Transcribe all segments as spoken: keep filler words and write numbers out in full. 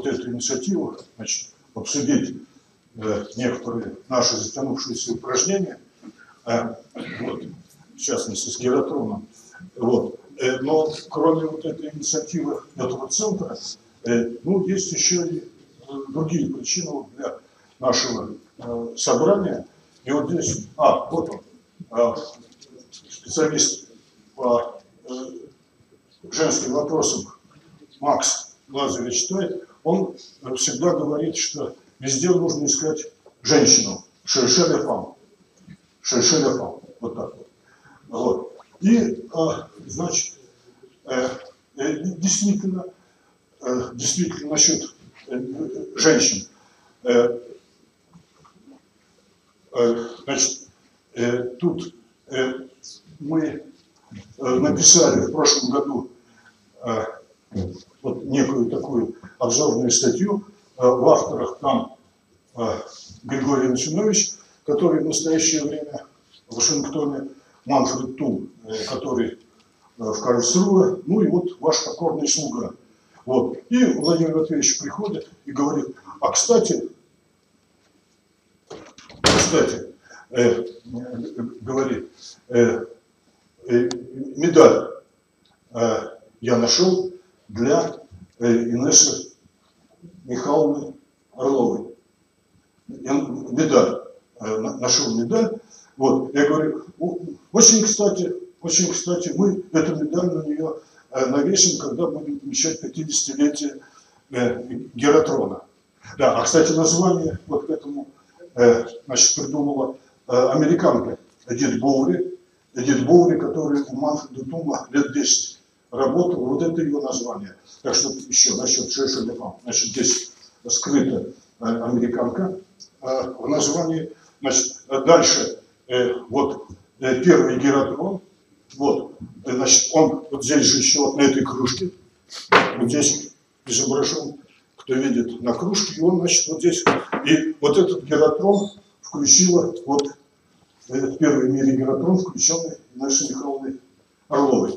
вот эту инициативу, значит, обсудить э, некоторые наши затянувшиеся упражнения, э, вот, в частности с гиротроном. Вот. Э, но кроме вот этой инициативы этого центра, э, ну, есть еще и э, другие причины для нашего э, собрания. И вот здесь, а, вот он, э, специалист по э, женским вопросам Макс Лазаревич Тай, он всегда говорит, что везде нужно искать женщину. Шерше ля фам. Шерше ля фам. Вот так вот. Вот. И, э, значит, э, э, действительно, э, действительно насчет э, женщин. Э, э, значит, э, тут э, мы э, написали в прошлом году э, вот некую такую обзорную статью, э, в авторах там э, Григорий Начинович, который в настоящее время в Вашингтоне, Манфред Тул, э, который э, в Карлсруhe, ну и вот ваш покорный слуга. Вот. И Владимир Матвеевич приходит и говорит, а кстати, кстати, э, говорит, э, э, медаль э, я нашел для э, Инессы Михайловны Орловой. Я медаль, э, нашел медаль. Вот, я говорю, очень кстати, очень кстати, мы эту медаль на нее э, навесим, когда будем отмечать пятидесятилетие э, Гератрона. Да, а кстати, название вот к этому э, значит, придумала э, американка Эдит Боури, Эдит Боури, которая у Манфреда Тула лет десять работала, вот это ее название. Так что еще насчет Шерше ля фам. Значит, здесь скрыта э, американка э, в названии. Значит, дальше э, вот э, первый Гератрон. Вот, э, значит, он вот здесь же еще вот на этой кружке. Вот здесь изображен, кто видит на кружке, и он, значит, вот здесь. И вот этот Гератрон включила, вот этот первый в мире Гератрон, включенный Инессой Михайловной Орловой.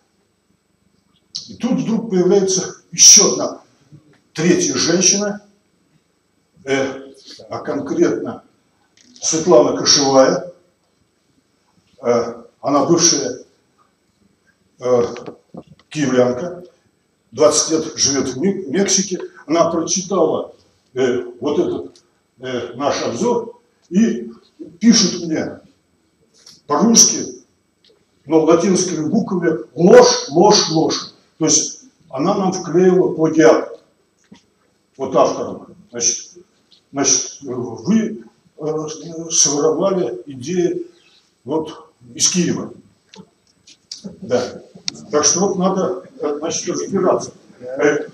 И тут вдруг появляется еще одна, третья женщина, э, а конкретно Светлана Кошевая. Э, она бывшая э, киевлянка, двадцать лет живет в Мексике. Она прочитала э, вот этот э, наш обзор и пишет мне по-русски, но латинскими буквами ложь, ложь, ложь. То есть она нам вклеила плагиат, вот автором. Значит, значит вы э, своровали идеи вот из Киева. Да. Так что вот надо, значит, разбираться. Э,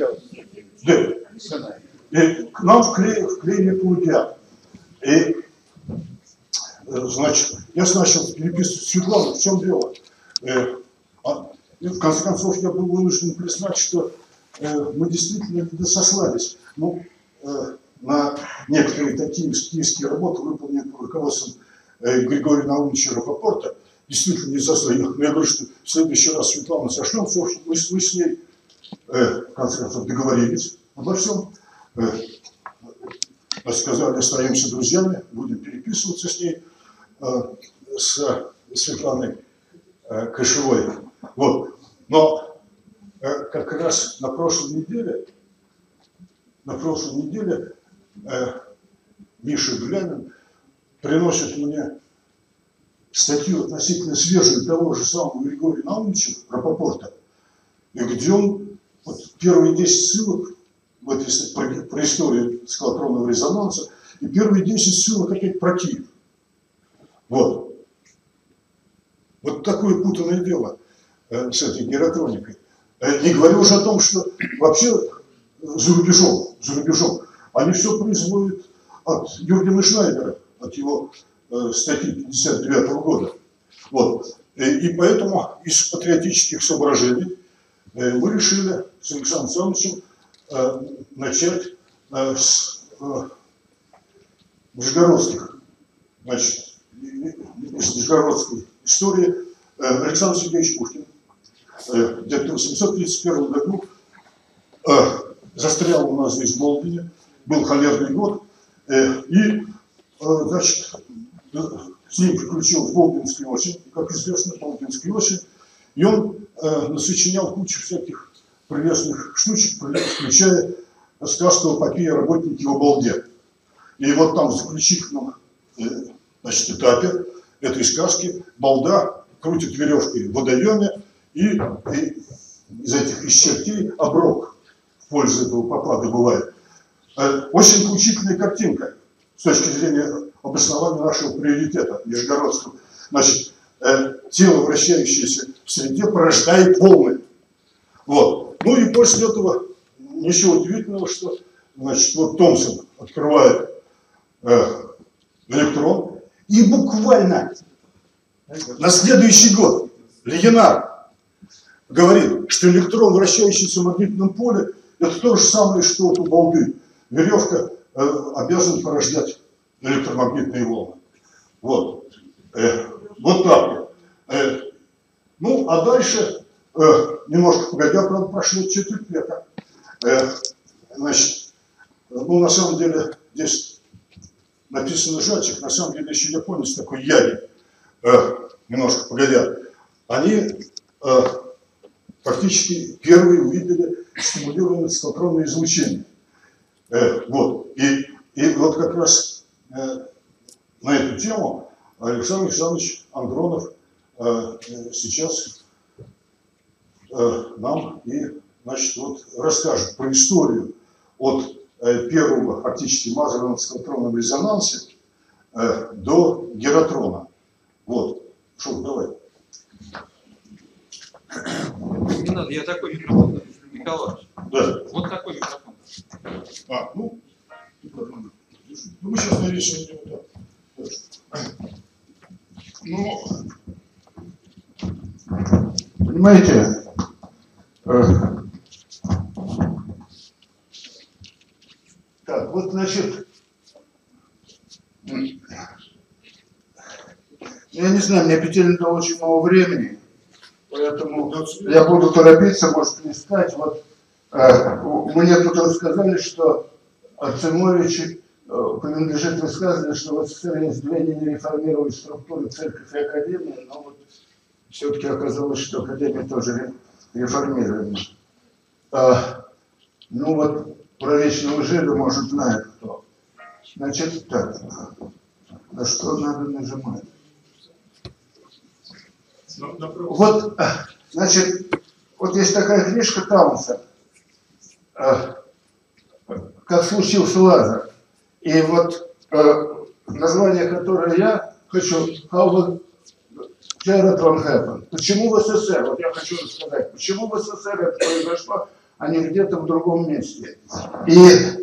да. И к нам вклеили, вклеили плагиат. И, значит, я начал переписывать Светлану, в чем дело? Э, а, И в конце концов я был вынужден признать, что э, мы действительно не досослались. Ну, э, на некоторые такие киевские работы, выполненные под руководством э, Григория Наумовича Рапопорта, действительно не сослали. Но я говорю, что в следующий раз Светлану сошлем, все, мы, мы с ней э, в конце концов договорились обо всем. Э, сказали, остаемся друзьями, будем переписываться с ней, э, с Светланой э, Кошевой. Вот. Но э, как раз на прошлой неделе, на прошлой неделе э, Миша Глянин приносит мне статью относительно свежую того же самого Григория Наумовича Рапопорта, и где он, вот первые десять ссылок в этой, про, про историю склотронного резонанса, и первые десять ссылок опять про Киев. Вот. Вот такое путанное дело с этой геротроникой. Не говорю уже о том, что вообще за рубежом, за рубежом они все производят от Юргена Шнайдера, от его э, статьи пятьдесят девятого года. Вот. И, и поэтому из патриотических соображений э, мы решили с Александром Александровичем э, начать э, с э, нижегородских, значит, из нижегородской истории. э, Александр Сергеевич Пушкин где-то в восемьсот тридцать первом году э, застрял у нас здесь в Болдине, был холерный год, э, и, э, значит, э, с ним приключилась Болдинская осень, как известно, Болдинская осень, и он э, насочинял кучу всяких прелестных штучек, включая сказку «Эпопея работники в Обалде». И вот там в заключительном э, значит, этапе этой сказки балда крутит веревкой в водоеме, и, и из этих из чертей оброк в пользу этого попа добывает. Э, очень поучительная картинка с точки зрения обоснования нашего приоритета нижегородского. Значит, э, тело, вращающееся в среде, порождает волны. Вот. Ну и после этого ничего удивительного, что, значит, вот Томпсон открывает э, электрон, и буквально на следующий год Легенар говорит, что электрон, вращающийся в магнитном поле, это то же самое, что вот у балды. Веревка э, обязана порождать электромагнитные волны. Вот. Э, вот так вот. Э, ну, а дальше, э, немножко погодя, правда, прошло четверть века. Э, значит, ну, на самом деле, здесь написано Жальчик, на самом деле еще японец такой Яги, э, немножко погодя, они э, фактически первые увидели стимулированное циклотронное излучение. Э, вот. И, и вот как раз э, на эту тему Александр Александрович Андронов э, сейчас э, нам и, значит, вот расскажет про историю от э, первого фактически мазерного циклотронного резонанса э, до гератрона. Вот. Шо, давай. Не надо, я такой микрофон, Николай. Да. Вот такой микрофон. А, ну, ну мы сейчас нарисуем его так. Ну, понимаете, э, так, вот, значит, я не знаю, мне петельно очень мало времени, поэтому я буду торопиться, может, не стать. Вот э, мне тут рассказали, что Арцемович э, принадлежит высказыванию, что в СССР есть две нереформированные структуры, церковь и академия, но вот все-таки оказалось, что академия тоже реформирована. А, ну вот про вечного жида, может, знает кто. Значит, так, на что надо нажимать? Вот, значит, вот есть такая книжка Таунса, «Как случился Лазарь». И вот название, которое я хочу, «How Jared Van Happen». Почему в СССР? Вот я хочу рассказать, почему в СССР это произошло, а не где-то в другом месте. И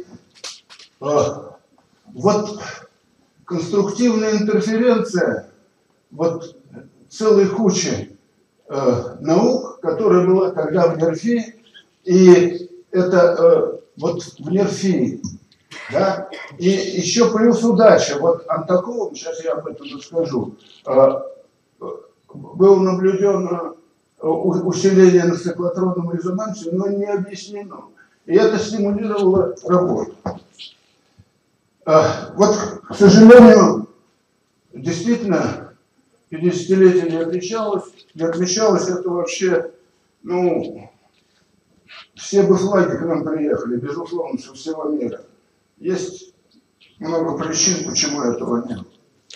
вот конструктивная интерференция, вот целой кучи э, наук, которая была тогда в НЕРФИ, и это э, вот в НЕРФИ, да, и еще плюс удача. Вот Антоколом, сейчас я об этом расскажу, э, был наблюден э, усиление на циклотронном резонансе, но не объяснено. И это стимулировало работу. Э, вот, к сожалению, действительно, пятидесятилетие не отмечалось, не отмечалось это вообще, ну, все бы флаги к нам приехали, безусловно, со всего мира. Есть много причин, почему этого нет.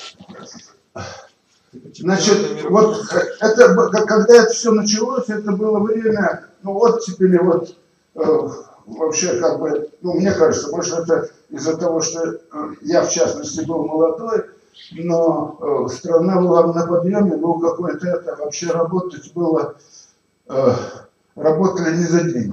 Значит, вот это, когда это все началось, это было время, ну, оттепели, вот, э, вообще, как бы, ну, мне кажется, может, это из-за того, что э, я, в частности, был молодой, но э, страна была на подъеме, был какой-то это, вообще работать было, э, работали не за деньги.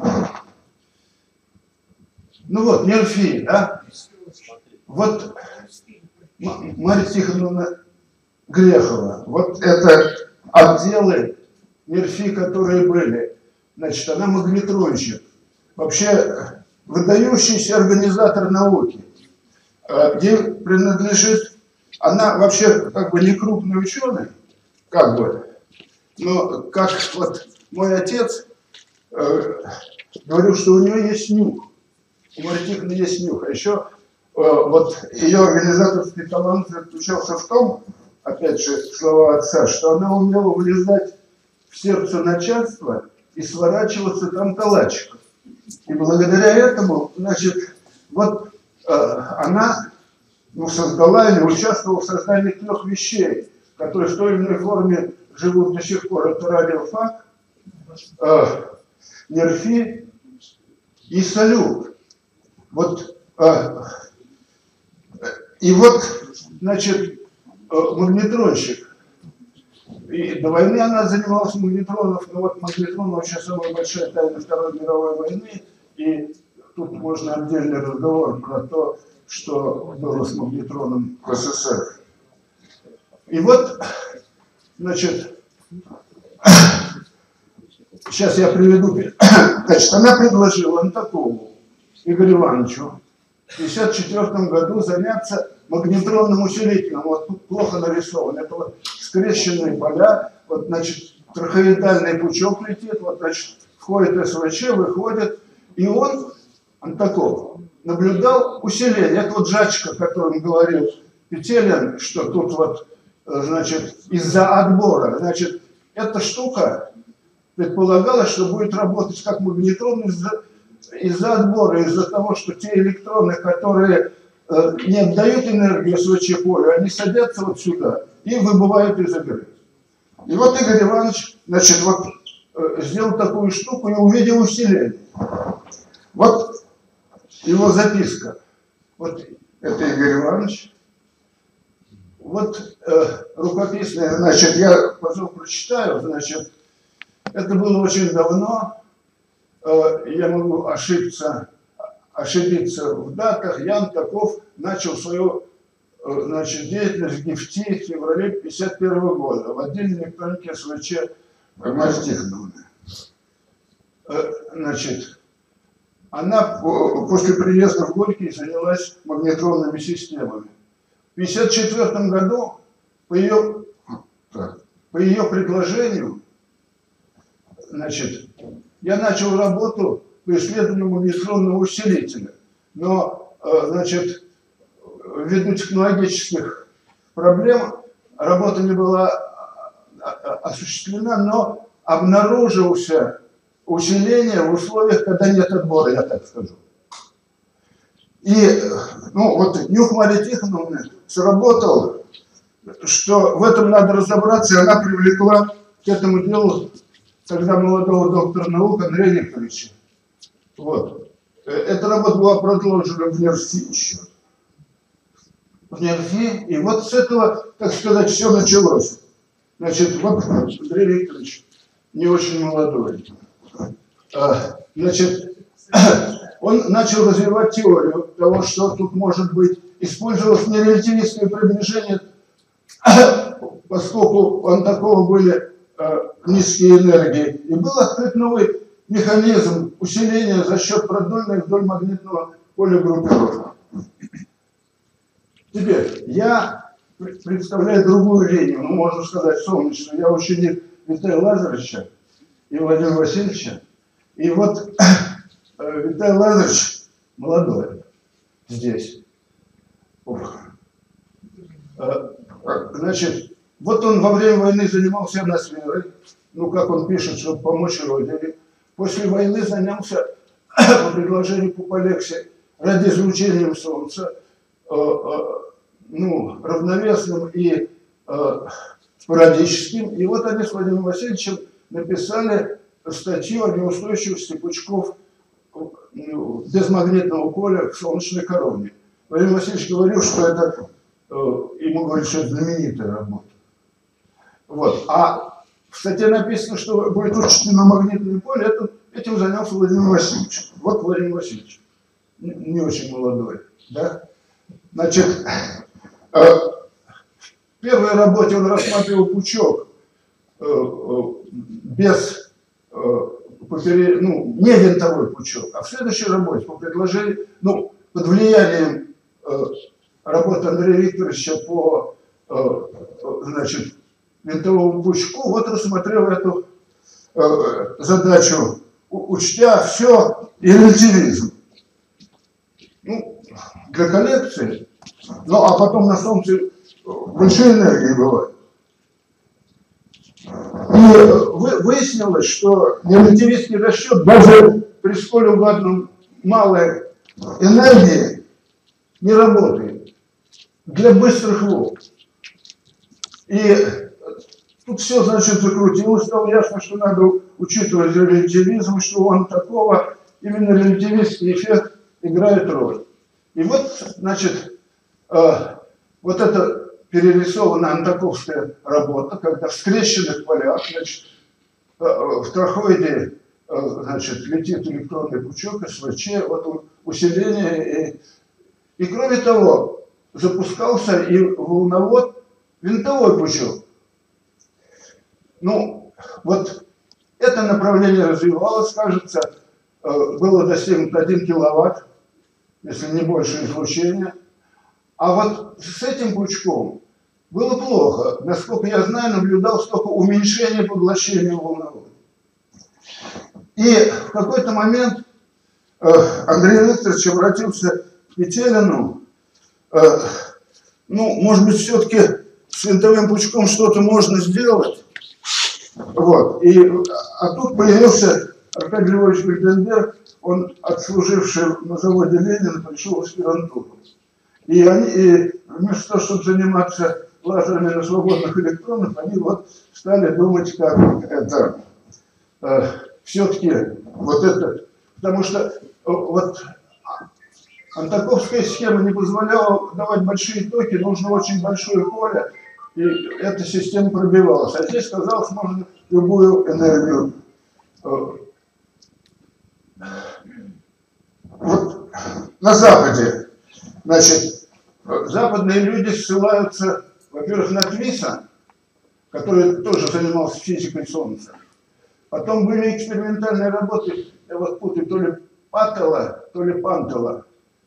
Ну вот, НЕРФИ, да? Вот Марья Тихоновна Грехова, вот это отделы НЕРФИ, которые были, значит, она магнитронщик, вообще выдающийся организатор науки, э, ей принадлежит. Она вообще как бы не крупный ученый, как бы, но как вот мой отец э, говорил, что у нее есть нюх. у Марии Тихоновны есть нюх. А еще э, вот ее организаторский талант заключался в том, опять же, слова отца, что она умела влезать в сердце начальства и сворачиваться там калачиком. И благодаря этому, значит, вот э, она ну, создала или участвовала в создании трех вещей, которые в той или иной форме живут до сих пор. Это радиофак, э, НЕРФИ и салют. Вот, э, и вот, значит, э, магнетронщик. И до войны она занималась магнетроном, но вот магнетрон вообще самая большая тайна Второй мировой войны, и тут можно отдельный разговор про то, что было с магнетроном в СССР. И вот, значит, сейчас я приведу, значит, она предложила Антакову Игорю Ивановичу в тысяча девятьсот пятьдесят четвёртом году заняться магнетронным усилителем. Вот тут плохо нарисовано. Это вот скрещенные поля, вот, значит, трахеидальный пучок летит, вот, значит, входит СВЧ, выходит, и он, Антаков, наблюдал усиление. Это вот жачка, о котором говорил Петелин, что тут вот, значит, из-за отбора, значит, эта штука предполагалось, что будет работать как магнетрон из-за из-за отбора, из-за того, что те электроны, которые э, не отдают энергию СВЧ полю, они садятся вот сюда и выбывают из игры. И вот Игорь Иванович, значит, вот э, сделал такую штуку и увидел усиление. Вот его записка. Вот это Игорь Иванович. Вот э, рукописная, значит, я, пожалуй, прочитаю, значит, это было очень давно. Я могу ошибиться, ошибиться в датах. Ян Таков начал свою, значит, деятельность в нефти в феврале тысяча девятьсот пятьдесят первого года в отделе электроники СВЧ Марии Тихоновны. Значит, она после приезда в Горький занялась магнетронными системами. В тысяча девятьсот пятьдесят четвёртом году по ее, по ее предложению, значит, я начал работу по исследованию магнетронного усилителя, но, значит, ввиду технологических проблем работа не была осуществлена, но обнаружился усиление в условиях, когда нет отбора, я так скажу. И, ну, вот нюх Марии Тихоновны сработал, что в этом надо разобраться, и она привлекла к этому делу тогда молодого доктора наук Андрея Викторовича. Вот. Эта работа была продолжена в НЕРФИ еще. В НЕРФИ. И вот с этого, так сказать, все началось. Значит, вот Андрей Викторович не очень молодой. Значит, он начал развивать теорию того, что тут может быть. Использовалось нерелятивистское приближение, поскольку у Антакова были низкие энергии. И был открыт новый механизм усиления за счет продольной вдоль магнитного поля группировки. Теперь, я представляю другую линию, ну, можно сказать, солнечную. Я ученик Виталия Лазаревича и Владимира Васильевича. И вот Виталий Лазаревич молодой здесь. Значит, вот он во время войны занимался ионосферой, ну, как он пишет, чтобы помочь родине. После войны занялся, по предложению Пупалекси, радиоизлучением Солнца, э, э, ну, равновесным и э, спорадическим. И вот они с Владимиром Васильевичем написали статью о неустойчивости пучков безмагнитного поля в солнечной короне. Владимир Васильевич говорил, что это, э, ему говорят, что это знаменитая работа. Вот. А в статье написано, что будет учтено магнитное поле, это, этим занялся Владимир Васильевич. Вот Владимир Васильевич, не, не очень молодой. Да? Значит, э, в первой работе он рассматривал пучок э, э, без, э, попере, ну, не винтовой пучок, а в следующей работе по предложению, ну, под влиянием э, работы Андрея Викторовича по, э, значит, винтовому пучку, вот рассмотрел эту э, задачу, учтя все и релятивизм. для коллекции, ну а потом на Солнце большие энергии бывают. И выяснилось, что релятивистский расчет даже при сколь угодно малой энергии не работает для быстрых волн. И тут все, значит, закрутилось, стало ясно, что надо учитывать релятивизм, что он такого, именно релятивистский эффект играет роль. И вот, значит, э, вот эта перерисованная антаковская работа, когда в скрещенных полях, значит, э, в трахоиде, э, значит, летит электронный пучок, СВЧ, вот усиление, и, и кроме того, запускался и волновод, винтовой пучок. Ну, вот это направление развивалось, кажется, было достигнуто один киловатт, если не больше излучения. А вот с этим пучком было плохо. Насколько я знаю, наблюдалось только уменьшение поглощения волновода. И в какой-то момент Андрей Викторович обратился к Петелину. Ну, может быть, все-таки с винтовым пучком что-то можно сделать. Вот. И, а тут появился Аркадий Львович Гальденберг, он, отслуживший на заводе Ленина, пришел в аспирантуру. И они, и вместо того, чтобы заниматься лазерами на свободных электронах, они вот стали думать, как это, э, все-таки вот это, потому что э, вот антаковская схема не позволяла давать большие токи, нужно очень большое поле, и эта система пробивалась. А здесь, казалось, можно любую энергию. Вот на Западе, значит, западные люди ссылаются, во-первых, на Твиса, который тоже занимался физикой Солнца. Потом были экспериментальные работы, я вот путаю, то ли Паттела, то ли Пантела.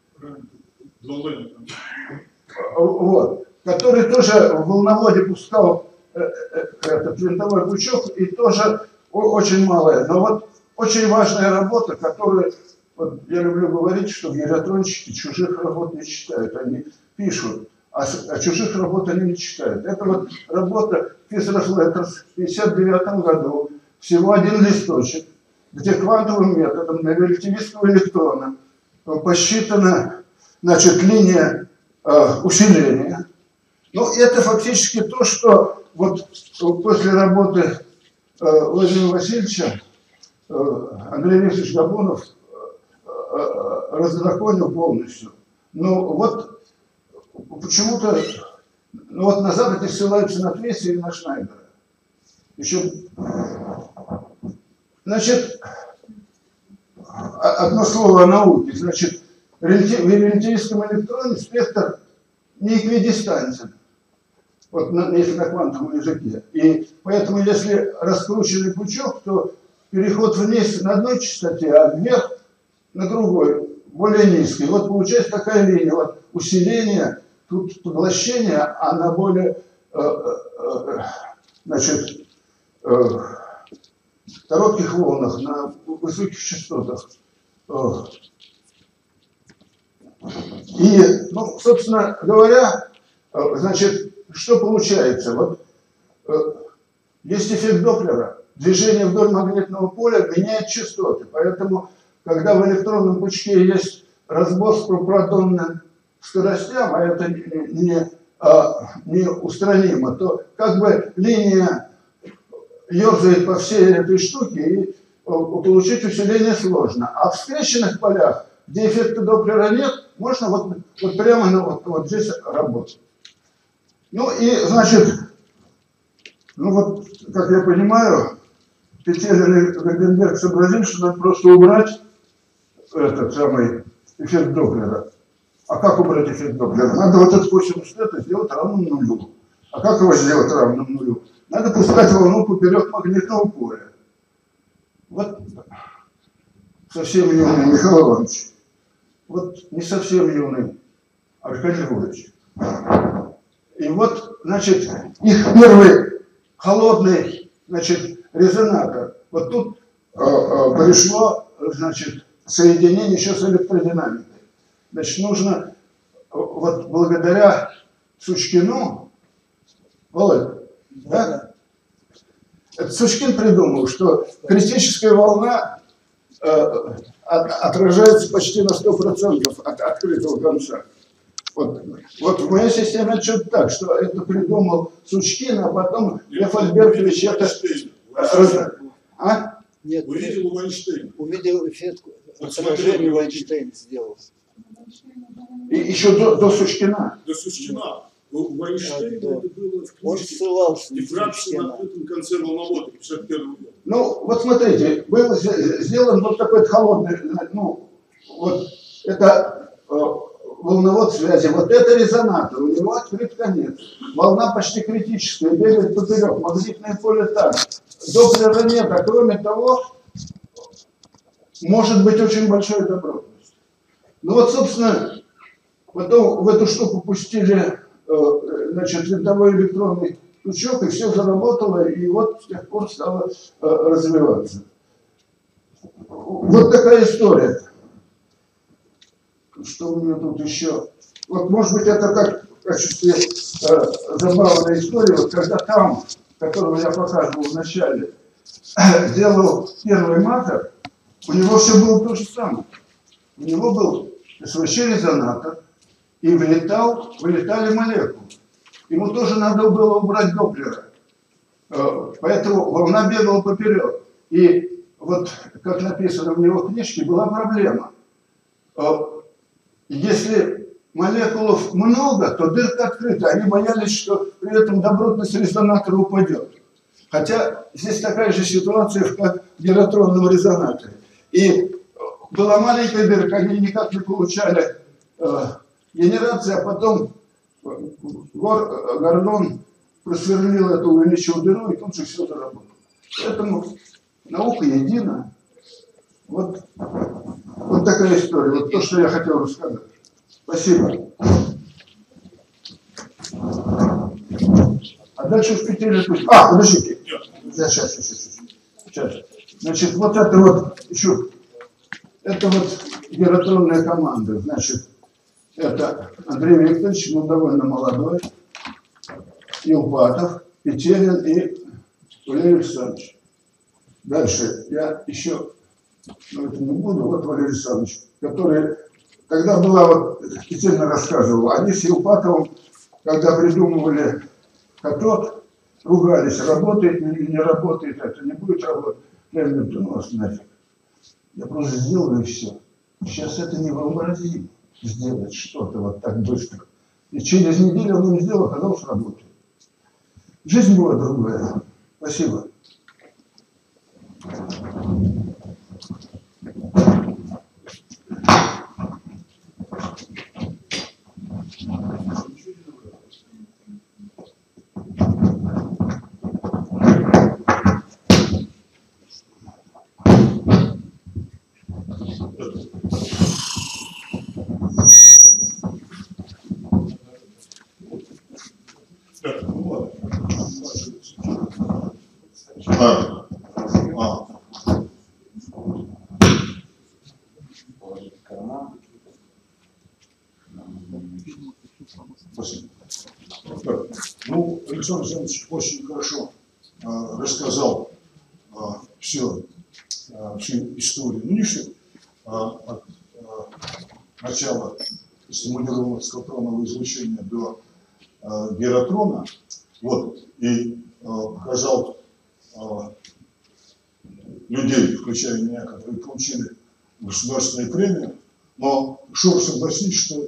Вот. Который тоже в волноводе пускал э, э, этот винтовой пучок, и тоже очень малая. Но вот очень важная работа, которую, вот я люблю говорить, что гириотронщики чужих работ не читают, они пишут, а, а чужих работ они не читают. Это вот работа Физрас Леттерс в пятьдесят девятом году, всего один листочек, где квантовым методом на релятивистского электрона посчитана, значит, линия э, усиления. Ну, это фактически то, что вот после работы э, Владимира Васильевича э, Андрей Викторович Габунов э, э, раздраконил полностью. Ну, вот почему-то, ну, вот на Западе ссылаются на Твиса и на Шнайдера. Еще, значит, одно слово о науке. Значит, в релятивистском электроне спектр не эквидистантен. Вот на, если на квантовом языке. И поэтому, если раскрученный пучок, то переход вниз на одной частоте, а вверх на другой, более низкий. Вот получается такая линия. Вот усиление, тут поглощение, а на более, э, э, значит, э, коротких волнах, на высоких частотах. И, ну, собственно говоря, значит, что получается? Вот э, есть эффект Доплера. Движение вдоль магнитного поля меняет частоты. Поэтому, когда в электронном пучке есть разброс по протонным скоростям, а это не, не, а, не устранимо, то как бы линия ерзает по всей этой штуке, и получить усиление сложно. А в скрещенных полях, где эффекта Доплера нет, можно вот, вот прямо на, вот, вот здесь работать. Ну и, значит, ну вот, как я понимаю, Петелин и Гальденберг сообразили, что надо просто убрать этот самый эффект Доплера. А как убрать эффект Доплера? Надо вот этот косинус θ сделать равным нулю. А как его сделать равным нулю? Надо пускать волну поперек магнитного поля. Вот совсем юный Михаил Иванович. Вот не совсем юный Аркадий Львович. И вот, значит, их первый холодный, значит, резонатор. Вот тут э, э, пришло, значит, соединение еще с электродинамикой. Значит, нужно вот благодаря Сучкину, Володь, да? Это Сучкин придумал, что критическая волна э, от, отражается почти на сто процентов от открытого конца. Вот, вот в моей системе отчет так, что это придумал Сучкин, а потом Лев Альбертович это... А? Нет, увидел у Эйнштейна. Увидел эффект отражения, Эйнштейн сделал. И еще до, до Сучкина. До Сучкина. У Эйнштейна да, да. это было в Он книжке ссылался на «Дифракция на Сучкина. открытом конце волновода» пятьдесят первого года. Ну, вот смотрите, был сделан вот такой холодный, ну, вот это э, волновод связи, вот это резонатор, у него открыт конец. Волна почти критическая, бегает поперек, магнитное поле так. Доплера нет, а кроме того, может быть очень большой добротность. Ну вот, собственно, потом в эту штуку пустили, э, значит, винтовой электронный крючок, и все заработало, и вот с тех пор стало э, развиваться. Вот такая история. Что у меня тут еще? Вот, может быть, это как в качестве э, забавной истории, вот когда там, которого я показывал в начале, делал первый матер, у него все было то же самое. У него был СВЧ-резонатор, и вылетал, вылетали молекулы. Ему тоже надо было убрать Доплера. Поэтому волна бегала поперек. И вот, как написано в его книжке, была проблема. Если молекул много, то дырка открыта. Они боялись, что при этом добротность резонатора упадет. Хотя здесь такая же ситуация, как в гиротронном резонаторе. И была маленькая дырка, они никак не получали э, генерации, а потом Гор, Гордон просверлил эту, увеличил дыру, и тут же все заработало. Поэтому наука едина. Вот, вот такая история. Вот то, что я хотел рассказать. Спасибо. А дальше в Петеле... А, подождите. Сейчас, сейчас, сейчас, сейчас. Значит, вот это вот еще... Это вот гиротронная команда. Значит, это Андрей Викторович, ну, довольно молодой, Илпатов, Петелин и Валерий Александрович. Дальше я еще, ну, это не буду, вот Валерий Александрович, который, когда была, вот, Петелин рассказывал, они с Илпатовым, когда придумывали катод, ругались, работает или не работает, это не будет работать. Я говорю, ну вас нафиг. Я просто сделаю и все. Сейчас это невообразимо. Сделать что-то вот так быстро. И через неделю он им сделал, оказалось, работает. Жизнь была другая. Спасибо. А, а. Спасибо. Так, ну, Александр Александрович очень хорошо а, рассказал а, все, а, всю историю. Ну, не все. А, от а, начала стимулированного скотронового излучения до а, гиротрона. Вот, и а, показал а, людей, включая меня, которые получили государственную премию. Но шо согласись, что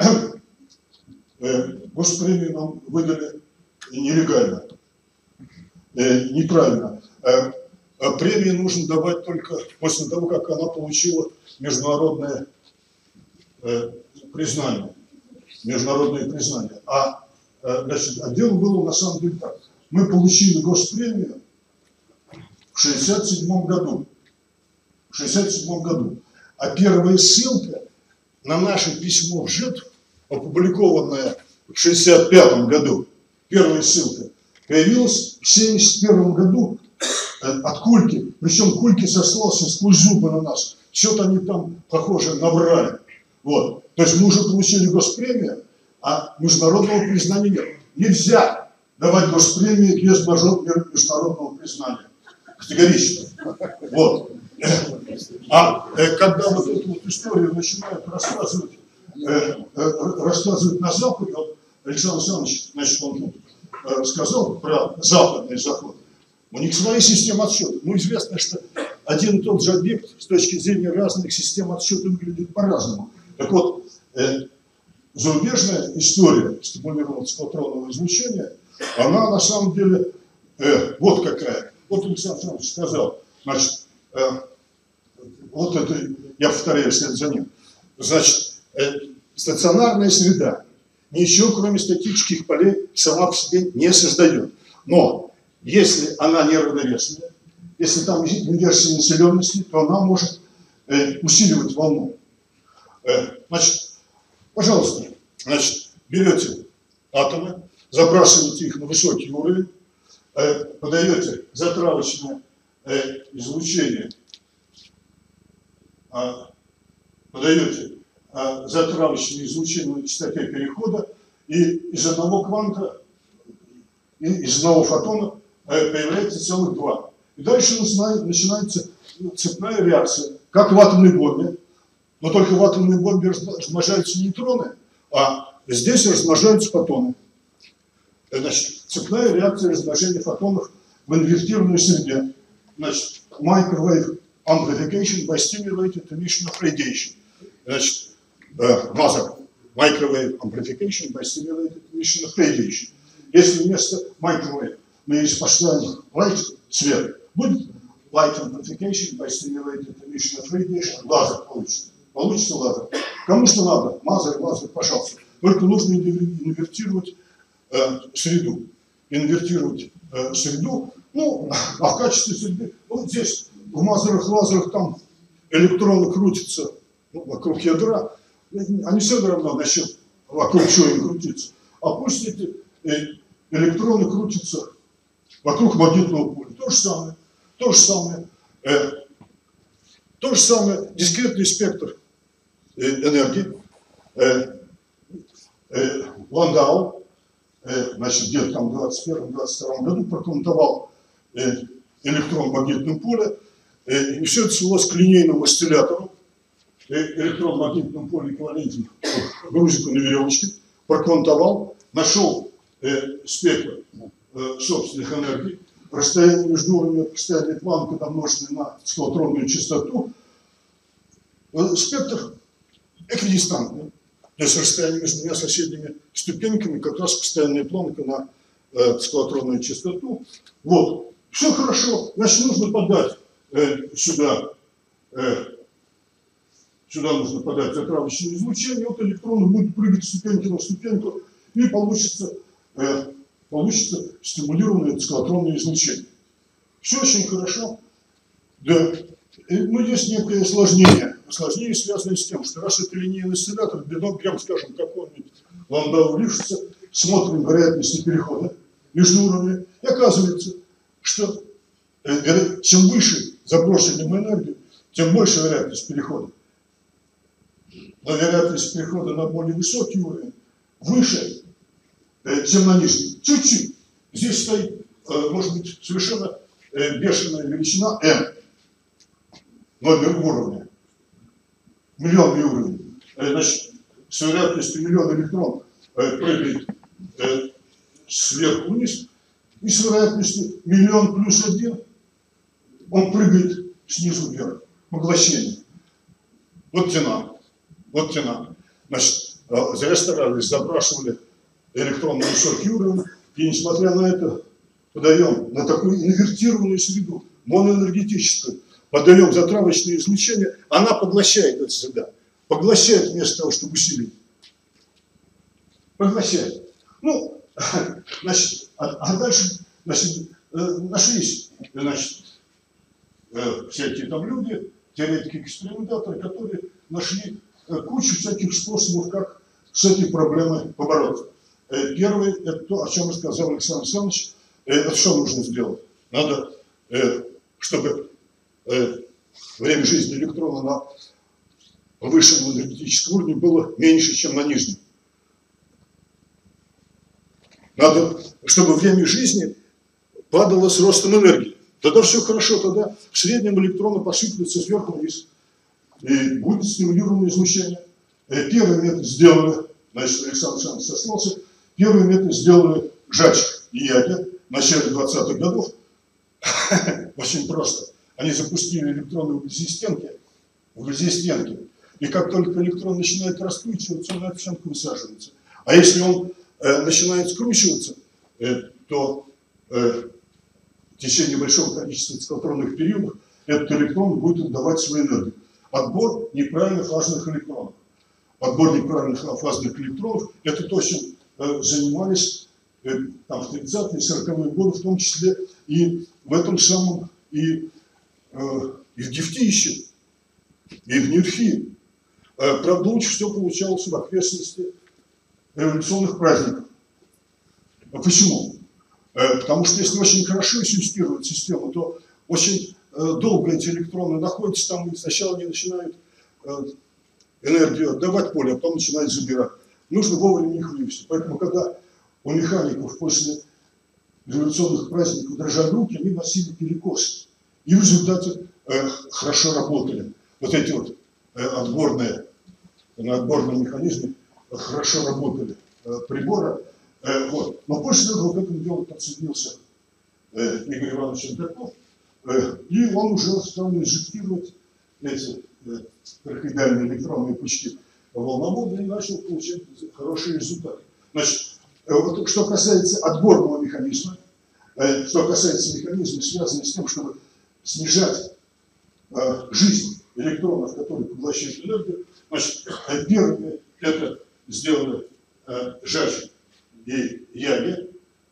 э, госпремию нам выдали нелегально, э, неправильно. Э, э, премию нужно давать только после того, как она получила международное э, признание. Международное признание. А, э, значит, а дело было на самом деле так. Мы получили госпремию в шестьдесят седьмом году. В шестьдесят седьмом году. А первая ссылка на наше письмо в ЖЭД, опубликованное в шестьдесят пятом году, первая ссылка, появилась в семьдесят первом году от Кульки. Причем Кульки сослался сквозь зубы на нас. Что-то они там, похоже, набрали. Вот. То есть мы уже получили госпремию, а международного признания нет. Нельзя давать госпремии без международного признания. Категорично. Вот. А э, когда вот эту вот историю начинают рассказывать, э, э, рассказывать на Западе, вот Александр Александрович, значит, он тут э, сказал про западный заход. У них свои системы отсчета. Ну, известно, что один и тот же объект с точки зрения разных систем отсчета выглядит по-разному. Так вот, э, зарубежная история стимулированного циклотронного излучения, она на самом деле э, вот какая. Вот Александр Александрович сказал, значит, э, вот это, я повторяю вслед за ним, значит, э, стационарная среда ничего, кроме статических полей, сама по себе не создает. Но если она неравновесная, если там инверсия населенности, то она может э, усиливать волну. Э, значит, пожалуйста, значит, берете атомы, забрасываете их на высокий уровень, э, подаете затравочное э, излучение, э, подаете э, затравочное излучение на частоте перехода, и из одного кванта, и из одного фотона э, появляется целых два. И дальше начинается цепная реакция, как в атомной бомбе, но только в атомной бомбе размножаются нейтроны, а здесь размножаются фотоны. Значит, цепная реакция размножения фотонов в инвертированной среде. Значит, microwave amplification by stimulated emission of radiation. Значит, э, мазер. Microwave amplification by stimulated emission of radiation. Если вместо microwave мы поставим light, свет, будет light amplification by stimulated emission of radiation, лазер получится. Получится лазер. Кому что надо, мазер, лазер, пожалуйста. Только нужно инвертировать э, среду. Инвертировать э, среду. Ну, а в качестве среды, вот здесь в мазерах, лазерах там электроны крутятся ну, вокруг ядра. Они все равно насчет вокруг чего им крутиться. А пусть эти э, электроны крутятся вокруг магнитного поля. То же самое. То же самое. Э, то же самое. Дискретный спектр э, энергии. Э, э, Ландау, э, значит, где-то там в двадцать первом — двадцать втором году прокомментовал э, электрон в магнитном поле. Э, и все это свелось к линейному осциллятору. Электрон в магнитном поле эквивалентен грузику на веревочке, проквантовал, нашел э, спектр э, собственных энергий, расстояние между уровнями постоянной планки, помноженное на циклотронную частоту, э, спектр эквидистантный, то есть расстояние между двумя соседними ступеньками, как раз постоянная планка на э, циклотронную частоту. Вот, все хорошо, значит, нужно подать э, сюда э, Сюда нужно подать затравочное излучение, вот электроны будут прыгать ступеньки на ступеньку, и получится, э, получится стимулированное циклотронное излучение. Все очень хорошо. Да. И, ну, есть некое осложнение. Осложнение связано с тем, что раз это линейный осциллятор, ну, прям скажем, какой-нибудь Ландау Лифшица, смотрим вероятности перехода между уровнями, и оказывается, что э, чем выше заброшенная энергия, тем больше вероятность перехода. Но вероятность перехода на более высокий уровень выше, чем на нижний. Чуть-чуть. Здесь стоит, может быть, совершенно бешеная величина n. Номер уровня. Миллионный уровень. Значит, с вероятностью миллиона электрон прыгает сверху вниз. И с вероятностью миллион плюс один он прыгает снизу вверх. Поглощение. Вот тена. Вот тена. Значит, зря старались, забрасывали электрон на высокий уровень, и несмотря на это, подаем на такую инвертированную среду, моноэнергетическую, подаем затравочное излучение, она поглощает эту среда. Поглощает вместо того, чтобы усилить. Поглощает. Ну, значит, а, а дальше, значит, нашлись, значит, всякие там люди, теоретики-экспериментаторы, которые нашли кучу всяких способов, как с этой проблемой побороться. Первый, это то, о чем рассказал Александр Александрович, это что нужно сделать? Надо, чтобы время жизни электрона на повышенном энергетическом уровне было меньше, чем на нижнем. Надо, чтобы время жизни падало с ростом энергии. Тогда все хорошо, тогда в среднем электроны посыплются сверху вниз. И будет стимулированное излучение. Первый метод сделали, значит, Александр Александрович сослался, первый метод сделали Жачик и Ягер в начале двадцатых годов. Очень просто. Они запустили электроны вблизи стенки, вблизи стенки. И как только электрон начинает раскручиваться, он на эту стенку высаживается. А если он э, начинает скручиваться, э, то э, в течение большого количества циклотронных периодов этот электрон будет отдавать свою энергию. Отбор неправильно фазных электронов. Отбор неправильных фазных электронов – это то, чем э, занимались э, там, в тридцатые, сороковые годы, в том числе и в этом самом, и, э, и в ГИФТе еще, и в НИРФИ. Э, правда, лучше все получалось в окрестности революционных праздников. А почему? Э, потому что если очень хорошо ассистировать систему, то очень э, долго эти электроны находятся там, и сначала они начинают э, энергию отдавать поле, а потом начинают забирать. Нужно вовремя их вывести. Поэтому, когда у механиков после революционных праздников дрожали руки, они носили перекосы. И в результате э, хорошо работали. Вот эти вот э, отборные, на отборном механизме э, хорошо работали э, приборы. Э, вот. Но после этого к этому делу подсоединился э, Игорь Иванович Андерков, э, и он уже стал инжектировать эти э, трахеидальные электронные пучки волновода и начал получать хорошие результаты. Значит, э, вот, что касается отборного механизма, э, что касается механизма, связанного с тем, чтобы снижать э, жизнь электронов, которые поглощают энергию, значит, э, первыми это сделали э, Жачик и Ягер,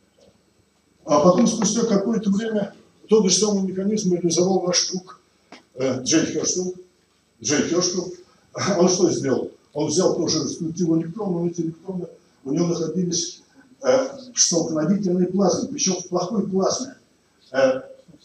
а потом спустя какое-то время тот же самый механизм реализовал наш друг э, Джей Херштел. Джей Херштел. Он что сделал? Он взял тоже раскрутил электроны, но эти электроны у него находились э, в столкновительной плазме, причем в плохой плазме. Э,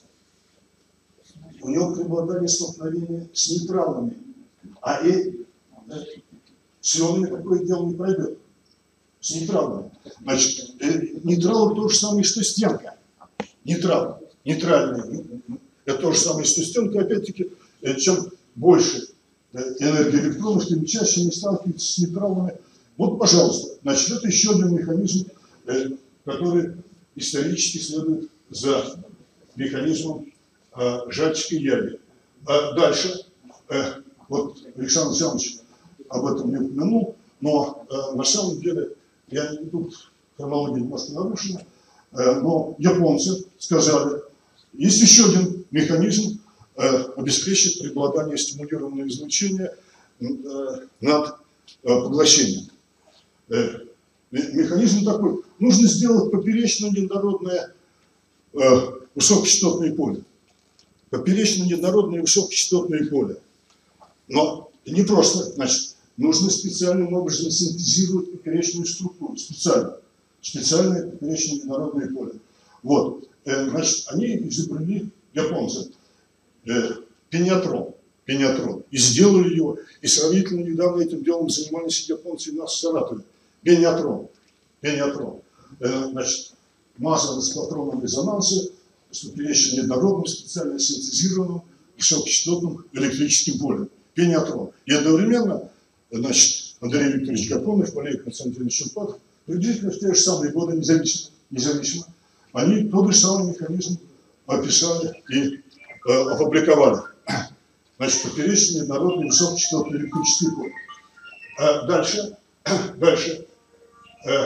у него преобладали столкновения с нейтралами, а э, э, с ионами такое дело не пройдет. С нейтралами. Значит, э, нейтралы то же самое, что стенка. Нейтрал. Нейтральный. Это то же самое, что стенка. Опять-таки, э, чем больше энергии электронов, тем чаще они сталкиваются с нейтралами. Вот, пожалуйста. Значит, это еще один механизм, э, который исторически следует за механизмом э, Жачика и Ягера. А дальше, э, вот Александр Александрович об этом не упомянул, но э, на самом деле, я не тут хронология немножко нарушена, э, но японцы сказали, есть еще один механизм, э, обеспечить преобладание стимулированного излучения э, над э, поглощением. Э, механизм такой, нужно сделать поперечное неоднородное э, высокочастотное поле. Поперечное неоднородное высокочастотное поле. Но не просто, значит, нужно специальным образом синтезировать поперечную структуру, специально, специальное поперечное неоднородное поле. Вот, э, значит, они изобрели, японцы, э, пениатрон, пениатрон, и сделали его, и сравнительно недавно этим делом занимались японцы у нас в Саратове. Пениатрон, пениатрон, э, значит, масса на циклотронном резонансе, с поперечным неоднородным, специально синтезированным высокочастотным электрическим полем. Пениатрон. И одновременно, значит, Андрей Викторович Гапонов, Валерий Константинович Щербатов, приблизительно в те же самые годы независимо, независимо они тот же самый механизм описали и э, опубликовали. Значит, поперечный неоднородный высокочастотный электрический поле. А дальше, дальше, э,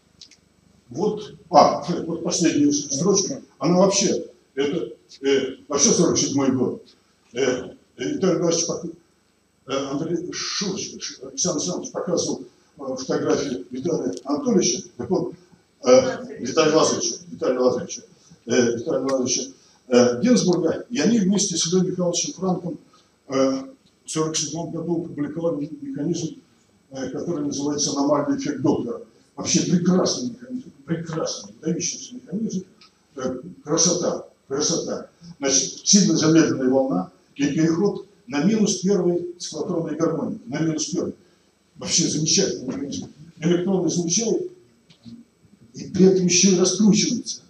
вот, а, вот последняя строчка, она вообще, это э, вообще сорок седьмой год. Э, Виталий Иванович, Андрей Шурочка, Александр Александрович показывал фотографии Виталия Анатольевича, так он, э, Виталия Лазаревича, Виталия Лазаревича, э, Виталия Лазаревича э, Гинзбурга, и они вместе с Ильей Михайловичем Франком э, в сорок седьмом году опубликовали механизм, э, который называется аномальный эффект Доплера. Вообще прекрасный механизм, прекрасный, выдающийся механизм, э, красота, красота. Значит, сильно замедленная волна, и переход на минус первой циклотронной гармонии, на минус первой. Вообще замечательный механизм. Электрон излучает и при этом еще и раскручивается.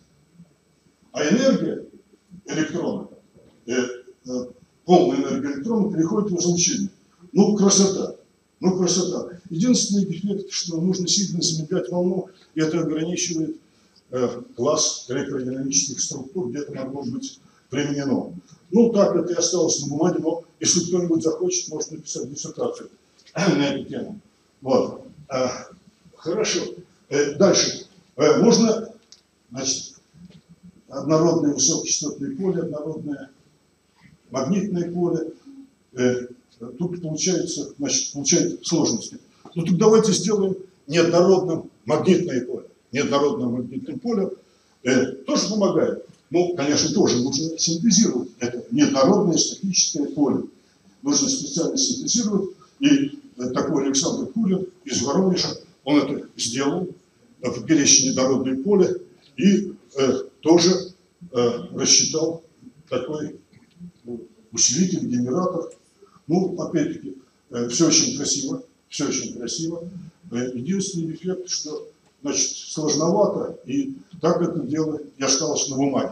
А энергия электрона, э, э, полная энергия электрона переходит в излучение. Ну, красота. Ну, красота. Единственный дефект, что нужно сильно замедлять волну, и это ограничивает э, класс электродинамических структур, где это могло быть применено. Ну, так это и осталось на бумаге, но если кто-нибудь захочет, может написать диссертацию на эту тему. Вот. А, хорошо. Э, дальше. Э, можно, значит, однородное высокочастотное поле, однородное магнитное поле. Э, тут получается, значит, получает сложности. Ну, тут давайте сделаем неоднородным магнитное поле. Неоднородное магнитное поле э, тоже помогает. Ну, конечно, тоже нужно синтезировать это неоднородное статическое поле. Нужно специально синтезировать. И э, такой Александр Курин из Воронежа, он это сделал, э, поперечное неоднородное поле, и э, тоже э, рассчитал такой ну, усилитель, генератор. Ну, опять-таки, э, все очень красиво, все очень красиво. Э, единственный дефект, что, значит, сложновато, и так это дело и осталось на бумаге.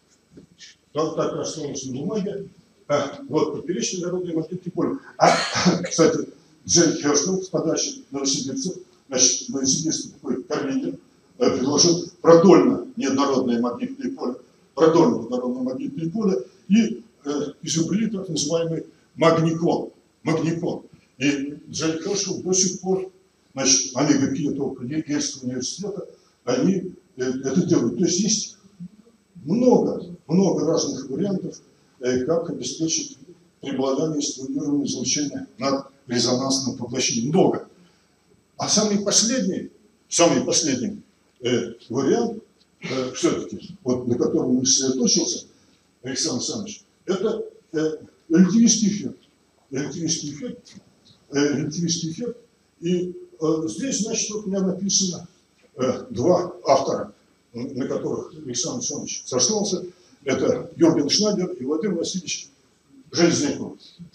Так, так и осталось на бумаге. А, вот, поперечное народное магнитное поле. А, кстати, Джейн Хершнелл с подачи новосибирцев, значит, новосибирский такой Карлинин, э, предложил продольно неоднородное магнитное поле, продольно неоднородное магнитное поле, и э, изобрели так называемый магникон. Магникон. И Джейн Хершнелл до сих пор, значит, омега пи этого Ельского университета, они э, это делают. То есть есть много, много разных вариантов, э, как обеспечить преобладание стимулированного излучения над резонансным поглощением. Много. А самый последний, самый последний э, вариант, э, все-таки, вот на котором сосредоточился Александр Александрович, это э, релятивистский эффект. Релятивистский эффект. Э, релятивистский эффект. И э, здесь, значит, вот у меня написано э, два автора, на которых Александр Александрович сослался. Это Юрген Шнайдер и Владимир Васильевич Железняков.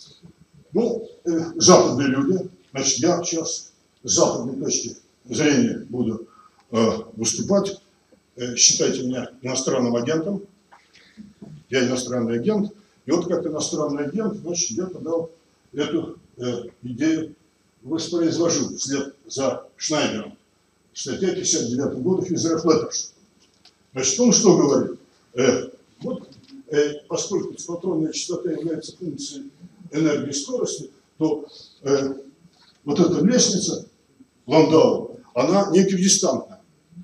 Ну, э, западные люди. Значит, я сейчас с западной точки зрения буду э, выступать. Э, считайте меня иностранным агентом. Я иностранный агент. И вот как иностранный агент, значит, я подал эту э, идею, воспроизвожу вслед за Шнайдером. Статья пятьдесят девятого года Физеров Леттерс. Значит, он что говорит? Э, вот, э, поскольку циклотронная частота является функцией энергии и скорости, то э, вот эта лестница Ландау, она не эквидистантна.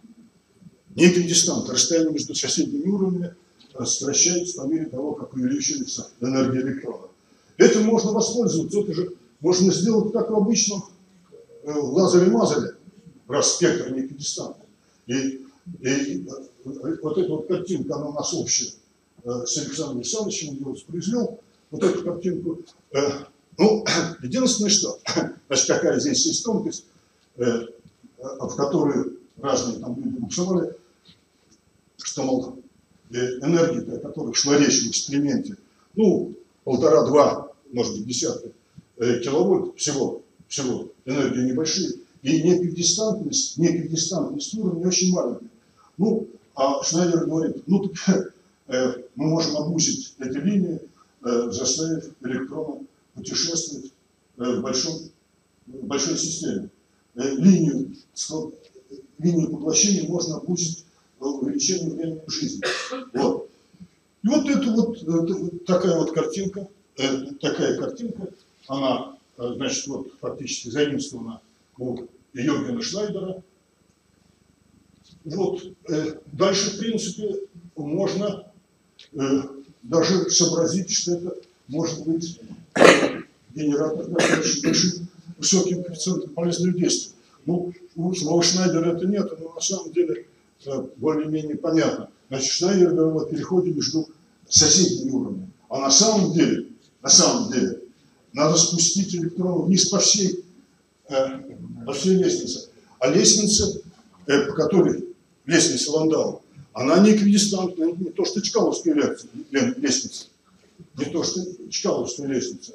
Не эквидистантна. Расстояние между соседними уровнями сокращается по мере того, как увеличивается энергия электрона. Этим можно воспользоваться. Это же можно сделать как в обычном э, лазере-мазере, раз спектр не эквидистантный. И, и вот эта вот картинка, она у нас общая э, с Александром Александровичем, он ее воспроизвел. Вот эту картинку. Э, ну, единственное, что, значит, какая здесь есть тонкость, э, в которой разные там люди буксовали, что, мол, энергия, о которой шла речь в эксперименте, ну, полтора-два, может быть, десятка э, киловольт всего, всего, энергия небольшие, и неэквидистантность, неэквидистантность уровня очень маленькая. Ну, а Шнайдер говорит, ну, так, э, мы можем обузить эти линии, э, заставив электрона путешествовать э, в, большом, в большой системе. Э, линию, линию поглощения можно обузить увеличению времени жизни. Вот. И вот это вот, это вот такая вот картинка, э, такая картинка, она, э, значит, вот фактически заимствована у Юргена Шнайдера. Вот. Э, дальше, в принципе, можно э, даже сообразить, что это может быть э, генератор, который очень большим высоким коэффициентом полезного действия. Ну, у самого Шнайдера это нет, но на самом деле более-менее понятно. Значит, Шнайдер говорил о переходе между соседними уровнями. А на самом деле, на самом деле, надо спустить электрон вниз по всей, э, по всей лестнице. А лестница, э, по которой лестница Ландау, она не эквидистантная, не то что Чкаловская лестница, не то что Чкаловская лестница.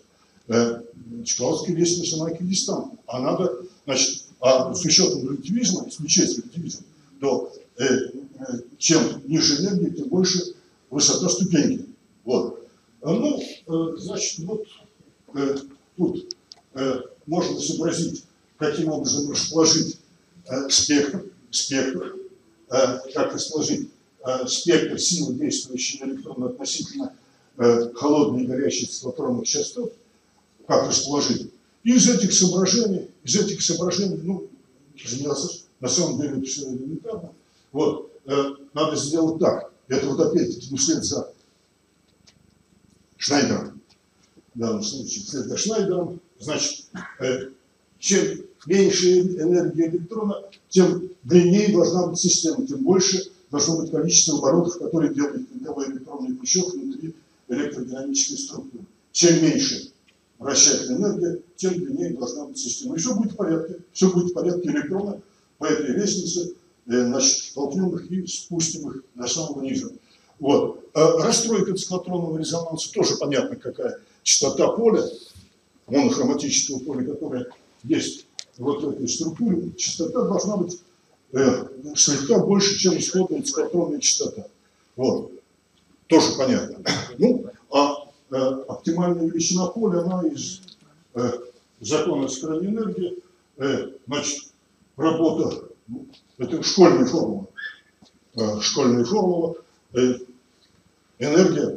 э, Чкаловская лестница на эквидистантна. А надо, значит, а с учетом релятивизма, если учесть релятивизм, то э, э, чем ниже энергии, тем больше высота ступеньки. Вот. Ну, э, значит, вот э, тут э, можно сообразить, каким образом расположить э, спектр, спектр, э, как расположить э, спектр силы, действующей на электрон относительно э, холодной и горячей циклотронных частот, как расположить. И из этих соображений, из этих соображений, ну, на самом деле это все элементарно. Вот, э, надо сделать так. Это вот опять-таки вслед за Шнайдером. В данном случае вслед за Шнайдером. Значит, э, чем меньше энергия электрона, тем длиннее должна быть система, тем больше должно быть количество оборотов, которые делают винтовой электронный пучок внутри электродинамической структуры. Чем меньше вращательная энергия, тем длиннее должна быть система. И все будет в порядке. Все будет в порядке электрона по этой лестнице, э, значит, толкнем их и спустим их до самого низа. Вот. А расстройка циклотронного резонанса тоже понятно, какая частота поля, монохроматического поля, которое есть вот в этой структуре, частота должна быть э, слегка больше, чем исходная циклотронная частота. Вот. Тоже понятно. Ну, а э, оптимальная величина поля, она из э, закона сохранения энергии, э, значит, работа, ну, это школьная формула. Э, школьная формула. Э, энергия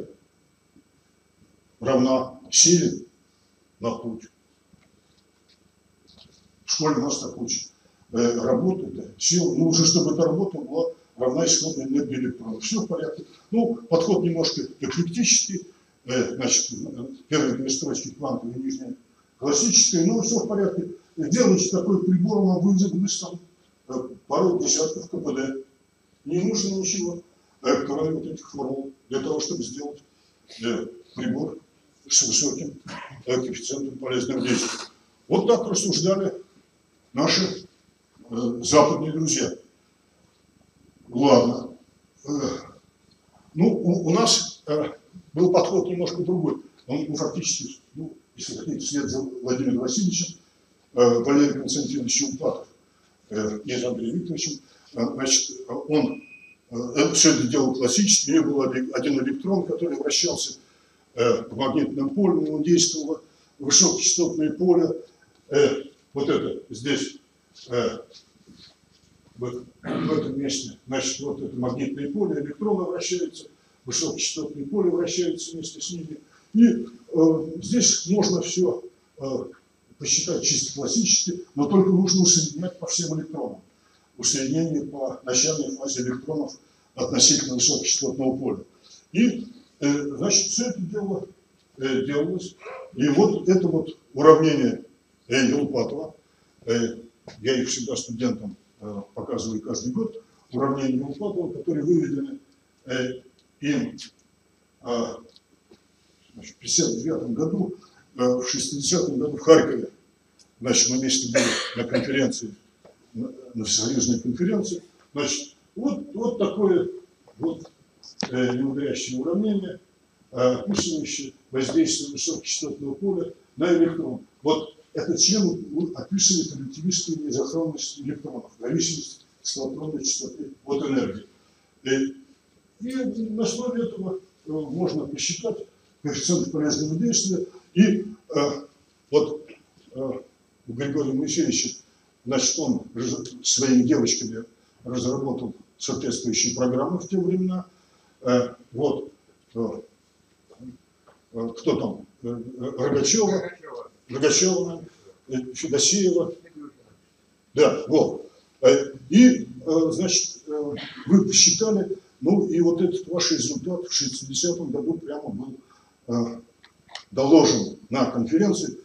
равна силе на путь. В школе у нас так учат. Э, работа, да, сила, ну уже чтобы эта работа была равна исходной энергии электрона. Все в порядке. Ну, подход немножко эклектический. Э, значит, первые две строчки квантовые, нижняя классическая, но все в порядке. Делайте такой прибор, он будет быстро. Э, пару десятков КПД. Не нужно ничего, э, кроме вот этих формул, для того, чтобы сделать э, прибор с высоким э, коэффициентом полезного действия. Вот так рассуждали наши э, западные друзья. Ладно. Э, ну, у, у нас э, был подход немножко другой. Он, он фактически, ну, если хотите, вслед за Владимиром Васильевичем, э, Валерием Константиновичем Платов э, и Андреем Викторовичем, э, значит, он э, все это делал классически. У него был один электрон, который вращался э, по магнитному полю, он действовало высокочастотное поле. Э, вот это здесь, э, в, в этом месте, значит, вот это магнитное поле, электроны вращаются, высокочастотное поле вращается вместе с ними. И э, здесь можно все э, посчитать чисто классически, но только нужно усоединять по всем электронам. Усоединение по начальной фазе электронов относительно высокочастотного поля. И, э, значит, все это дело э, делалось. И вот это вот уравнение Елпатова, э, я их всегда студентам э, показываю каждый год, уравнение Елпатова, которые выведены э, им э, значит, в пятьдесят девятом году, э, в шестидесятом году в Харькове. Значит, мы вместе были на конференции, на, на всесоюзной конференции. Значит, вот, вот такое вот э, неударящее уравнение, э, описывающее воздействие высокочастотного поля на электрон. Вот этот член описывает релятивистскую неизохронность электронов, зависимость циклотронной частоты от энергии. И, и на основе этого э, можно посчитать коэффициент полезного действия. И э, вот э, у Григория Моисеевича, значит, он своими девочками разработал соответствующие программы в те времена. Э, вот, э, э, кто там? Э, Рогачева. Рогачева, Федосеева. Да, вот. И, значит, вы посчитали, ну и вот этот ваш результат в шестидесятом году прямо был доложен на конференции.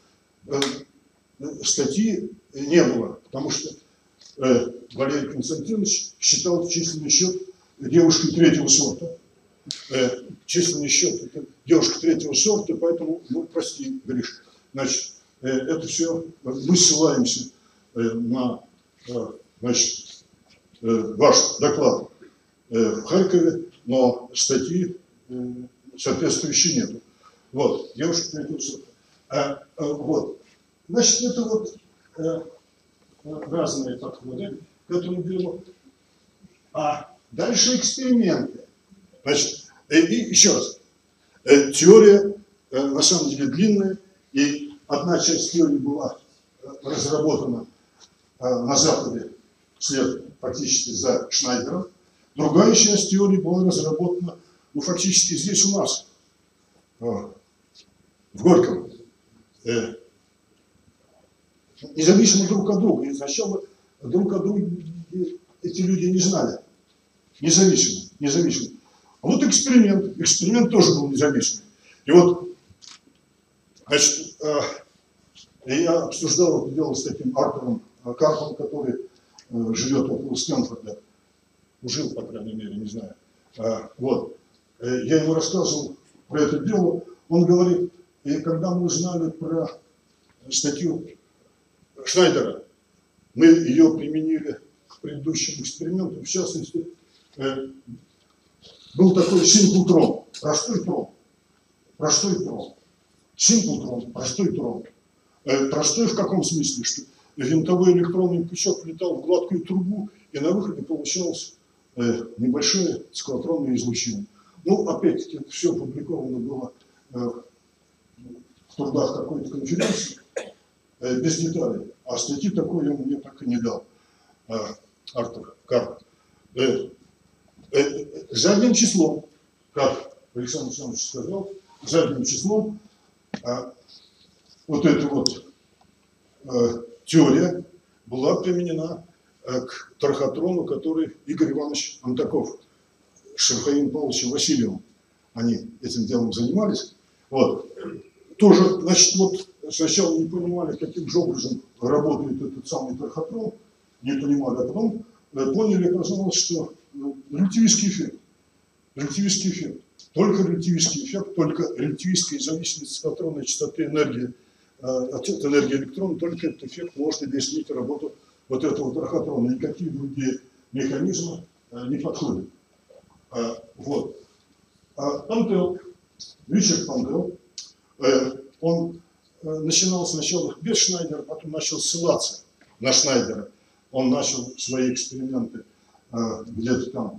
Статьи не было, потому что Валерий Константинович считал численный счет девушкой третьего сорта. Численный счет это девушка третьего сорта, поэтому, ну, прости, Гриш. Значит, это все, мы ссылаемся на, значит, ваш доклад в Харькове, но статьи соответствующей нету. Вот, девушка третьего сорта. А, а, вот. Значит, это вот а, разные подходы к этому делу. А дальше эксперименты. Значит, и, и еще раз. Э, теория э, на самом деле длинная, и одна часть теории была э, разработана э, на Западе вслед фактически за Шнайдером. Другая часть теории была разработана, ну, фактически здесь у нас, э, в Горьком. Э, независимо друг от друга. И сначала друг от друга эти люди не знали. Независимо, независимо. А вот эксперимент. Эксперимент тоже был независимый. И вот, значит, э, я обсуждал это дело с таким Артуром Карпом, который э, живет около Стэнфорда. Жил, по крайней мере, не знаю. Э, вот. Э, я ему рассказывал про это дело. Он говорит, и когда мы узнали про статью Шнайдера, мы ее применили к предыдущим экспериментам. В частности, э, был такой simple трон, простой трон, простой трон, simple трон, простой трон. Э, простой в каком смысле, что винтовой электронный пучок летал в гладкую трубу, и на выходе получалось э, небольшое циклотронное излучение. Ну, опять-таки, это все опубликовано было э, в трудах какой-то конференции, э, без деталей. А статьи такой он мне так и не дал, э, Артур Карп. Э, э, задним числом, как Александр Александрович сказал, задним числом э, вот эта вот э, теория была применена э, к трахотрону, который Игорь Иванович Антаков с Шамхаилом Павловичем Васильевым, они этим делом занимались. Вот. Тоже, значит, вот сначала не понимали, каким же образом работает этот самый трахотрон, не понимали, а потом поняли, оказалось, что релятивистский эффект. Релятивистский эффект. Только релятивистский эффект, только релятивистская зависимость циклотронной частоты энергии от энергии электрона, только этот эффект может объяснить работу вот этого трахотрона. Никакие другие механизмы не подходят. Вот. Пантел, Ричард Пантел, он начинал сначала без Шнайдера, потом начал ссылаться на Шнайдера. Он начал свои эксперименты где-то там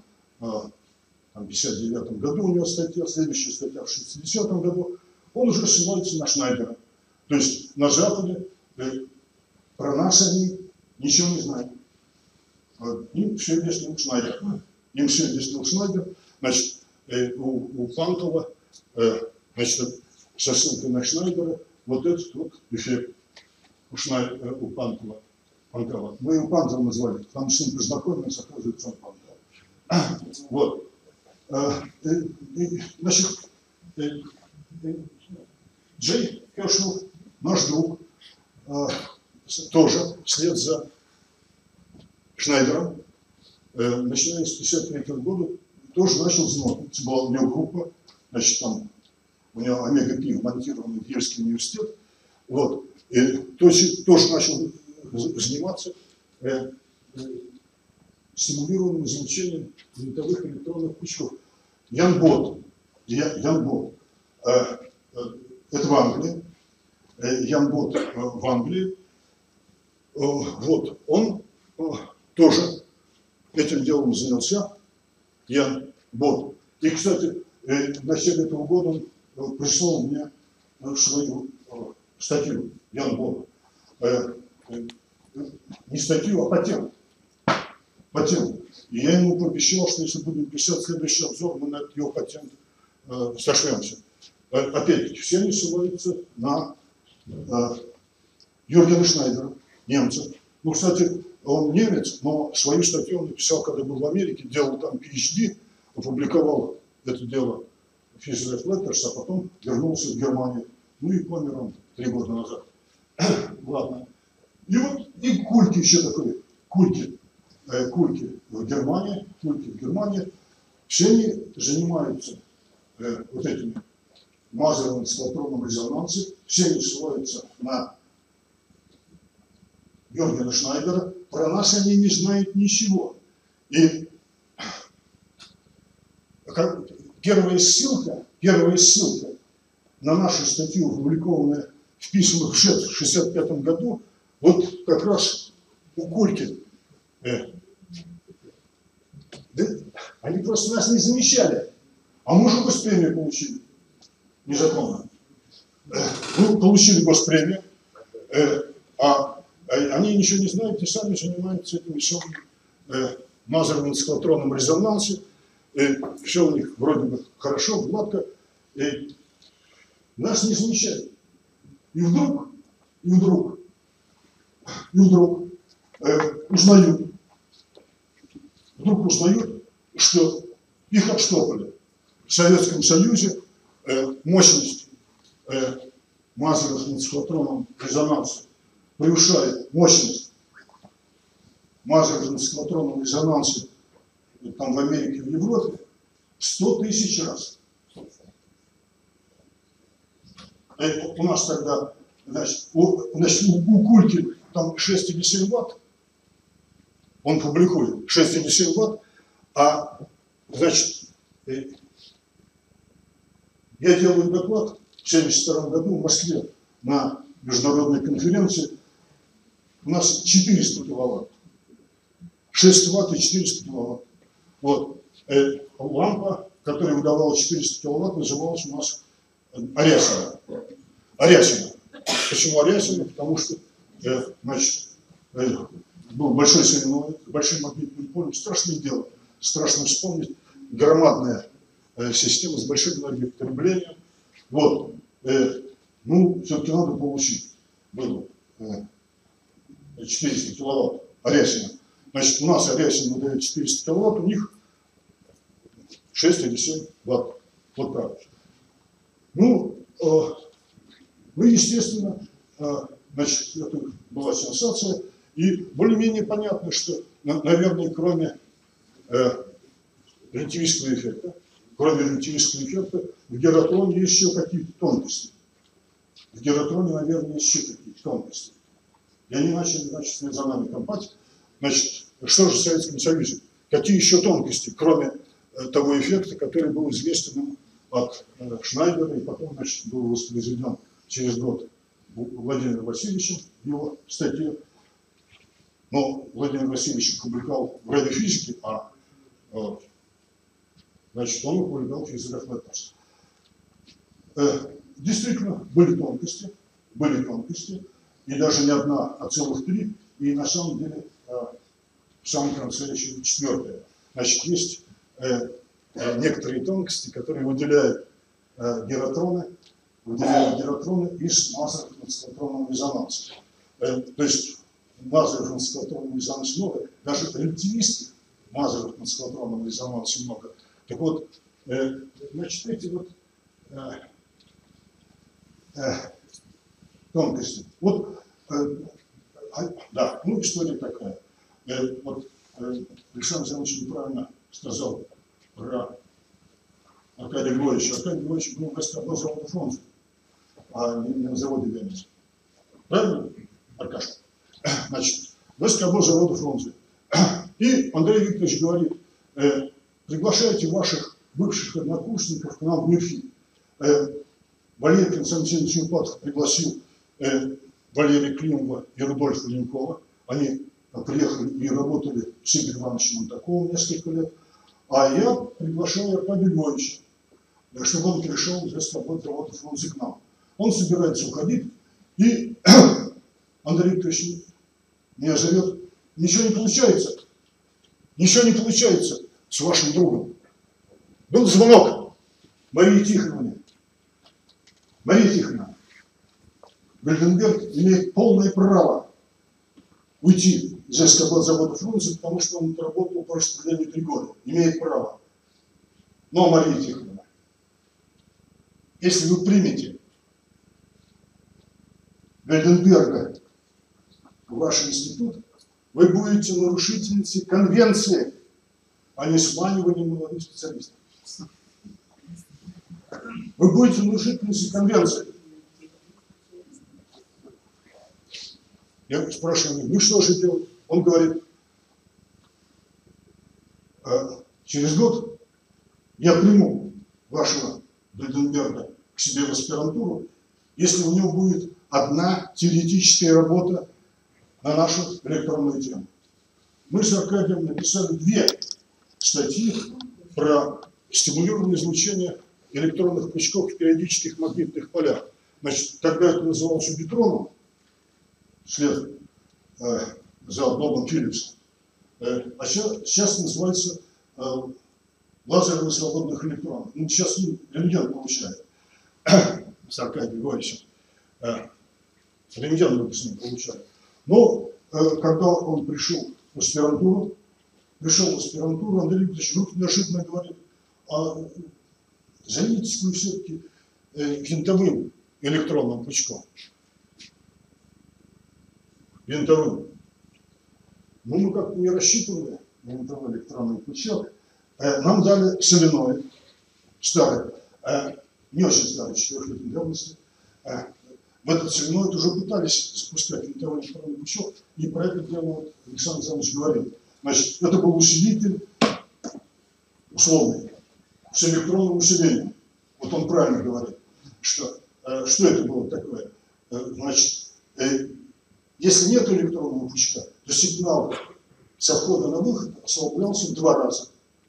в пятьдесят девятом году, у него статья, следующая статья в шестидесятом году, он уже ссылается на Шнайдера. То есть на Западе про нас они ничего не знают. Им все объяснил Шнайдер. Им все объяснил Шнайдер. Значит, у, у Пантела, значит, со ссылкой на Шнайдера, вот этот вот эффект у, Шнай, у Пантела. Пантела. Мы его Пантел назвали, потому что с ним познакомились, оказывается, он Пантел. Вот. Значит, Джей Хершел, наш друг, тоже вслед за Шнайдером, начиная с пятьдесят третьего года, тоже начал заниматься. Была у него группа, значит, там у него омега-пи вмонтирован в Ельский университет, вот, и тоже, тоже начал заниматься э, э, стимулированным излучением винтовых электронных пучков. Ян Бот, Ян Бот, э, э, это в Англии, э, Ян Бот э, в Англии, э, вот, он э, тоже этим делом занялся, Ян Бот. И, кстати, э, в начале этого года он прислал мне свою э, статью, Ян Бот. Э, э, не статью, а патент. Патент. И я ему пообещал, что если будем писать следующий обзор, мы на его патент э, сошлемся. Э, опять-таки, все они ссылаются на э, Юргена Шнайдера, немца. Ну, кстати, он немец, но свою статью он написал, когда был в Америке, делал там пи эйч ди, опубликовал это дело в Physics Letters, а потом вернулся в Германию. Ну и помер он три года назад. Ладно. И вот и Кульки еще такой, Кульки, э, Кульки в Германии, Кульки в Германии, все они занимаются э, вот этими мазерным циклотронным резонансом, все они ссылаются на Юргена Шнайдера, про нас они не знают ничего. И как, первая ссылка, первая ссылка на нашу статью, опубликованную в вписанных в ШЭД в шестьдесят пятом году, вот как раз у Кольки, э, да, они просто нас не замечали, а мы же госпремию получили, незаконно. Э, мы получили госпремию, э, а, а они ничего не знают и сами занимаются этими самыми э, мазерно-циклотронном резонансе, э, все у них вроде бы хорошо, гладко, э, нас не замечали. И вдруг, и вдруг, и вдруг э, узнают, вдруг узнают, что их обштопали. В Советском Союзе э, мощность э, мазерных на циклотронном резонансе превышает мощность мазерных на циклотронном резонансе там в Америке, в Европе в сто тысяч раз. У нас тогда, значит, у, значит, у Кульки там шесть или семь ватт, он публикует шесть или семь ватт, а, значит, я делаю доклад в семьдесят втором году в Москве на международной конференции, у нас четыреста киловатт, шесть ватт и четыреста киловатт. Вот, э, лампа, которая выдавала четыреста киловатт, называлась у нас Арясина. Арясина. Почему Арясина? Потому что, э, значит, э, был большой соленоид, большой магнитный поле, страшное дело, страшно вспомнить, громадная э, система с большим энергопотреблением. Вот, э, ну, все-таки надо получить. Было э, четыреста киловатт Арясина. Значит, у нас Арясина выдает четыреста киловатт, у них шесть или семь ватт. Вот так. Ну, э, ну, естественно, э, значит, это была сенсация. И более-менее понятно, что, на, наверное, кроме э, рентгеновского эффекта, кроме рентгеновского эффекта, в геротроне есть еще какие-то тонкости. В геротроне, наверное, есть еще какие-то тонкости. И они начали, значит, вслед за нами копать. Значит, что же в Советском Союзе? Какие еще тонкости, кроме э, того эффекта, который был известен от э, Шнайдера, и потом, значит, был воспроизведен через год Владимиром Васильевичем в его статье. Но Владимир Васильевич публиковал в радиофизике, а э, значит, он публиковал в физиках Латтерса. Э, действительно, были тонкости, были тонкости, и даже не одна, а целых три, и на самом деле э, в самом конце еще четвертая. Значит, есть э, э, некоторые тонкости, которые выделяют э, геротроны, выделяют геротроны из мазерных на циклотронном резонансе. Э, то есть мазерных на циклотронном резонансе много, даже рентгенистских мазерных на циклотронном резонансе много. Так вот, э, значит, эти вот э, э, тонкости. Вот, э, э, да, ну история такая. Э, вот э, Александр Иванович неправильно сказал про Аркадия Григорьевича. Аркадий Григорьевич был в заводе Фрунзе, а не, не на заводе Венец. Правильно, Аркаша? Значит, в завода Фрунзе. И Андрей Викторович говорит, э, приглашайте ваших бывших однокурсников к нам в МИФИ. Э, Валерий Константинович Юпатов пригласил э, Валерия Климова и Рудольфа Ленкова. Они приехали и работали с Игорем Ивановичем Монтаковым несколько лет. А я приглашаю Аркадия Львовича, чтобы он пришел из завода Фрунзе к нам. Он собирается уходить, и Андрей Викторович меня зовет. Ничего не получается. Ничего не получается с вашим другом. Был звонок Марии Тихоновне. Мария Тихоновна, Гальденберг имеет полное право уйти из завода Фрунзе, потому что он работал по распределению три года. Имеет право. Но, Мария Тихоновна, если вы примете Гальденберга в ваш институт, вы будете нарушительницей конвенции, а не сманиванием молодых специалистов. Вы будете нарушительницей конвенции. Я спрашиваю, ну что же делать? Он говорит, через год я приму вашего Гальденберга к себе в аспирантуру, если у него будет одна теоретическая работа на нашу электронную тему. Мы с Аркадием написали две статьи про стимулированное излучение электронных пучков в периодических магнитных полях. Значит, тогда это называлось убитроном, вслед э, за Бобом Филлипсом. Э, а сейчас, сейчас называется э, лазерами свободных электронов. Ну, сейчас рентген получает с Аркадием Григорьевичем. Э, рентген мы с ним получали. Но э, когда он пришел в аспирантуру, пришел в аспирантуру, Андрей Викторович вдруг неожиданно говорит: а займитесь вы все-таки э, винтовым электронным пучком. Винтовым. Ну, мы как-то не рассчитывали на винтовой электронный пучок. Э, нам дали соленоид, старый, э, не очень старый, четырехлетней давности. Э, в этот соленоид уже пытались запускать винтовой электронный пучок, и про это дело вот Александр Александрович говорил. Значит, это был усилитель условный, с электронным усилением. Вот он правильно говорит, что, э, что это было такое. Э, значит, э, если нет электронного пучка, то сигнал со входа на выход ослаблялся в два раза.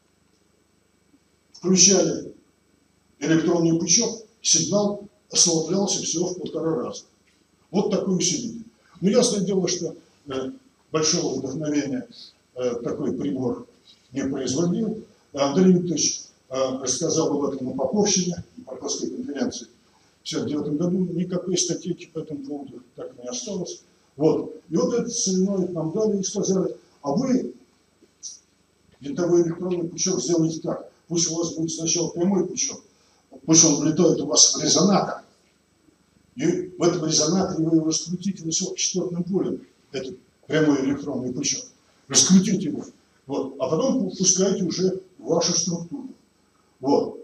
Включали электронный пучок, сигнал ослаблялся всего в полтора раза. Вот такой усилитель. Ну, ясное дело, что э, большого вдохновения э, такой прибор не производил. Андрей Викторович э, рассказал об этом на Поповщине, на Поповской конференции в тысяча девятьсот пятьдесят девятом году. Никакой статейки по этому поводу так и не осталось. Вот. И вот этот соленоид нам дали и сказали: а вы винтовой электронный пучок сделаете так. Пусть у вас будет сначала прямой пучок, пусть он влетает у вас в резонатор. И в этом резонаторе вы его раскрутите высокочастотным полем, этот прямой электронный пучок. Раскрутите его. Вот. А потом пускайте уже в вашу структуру. Вот.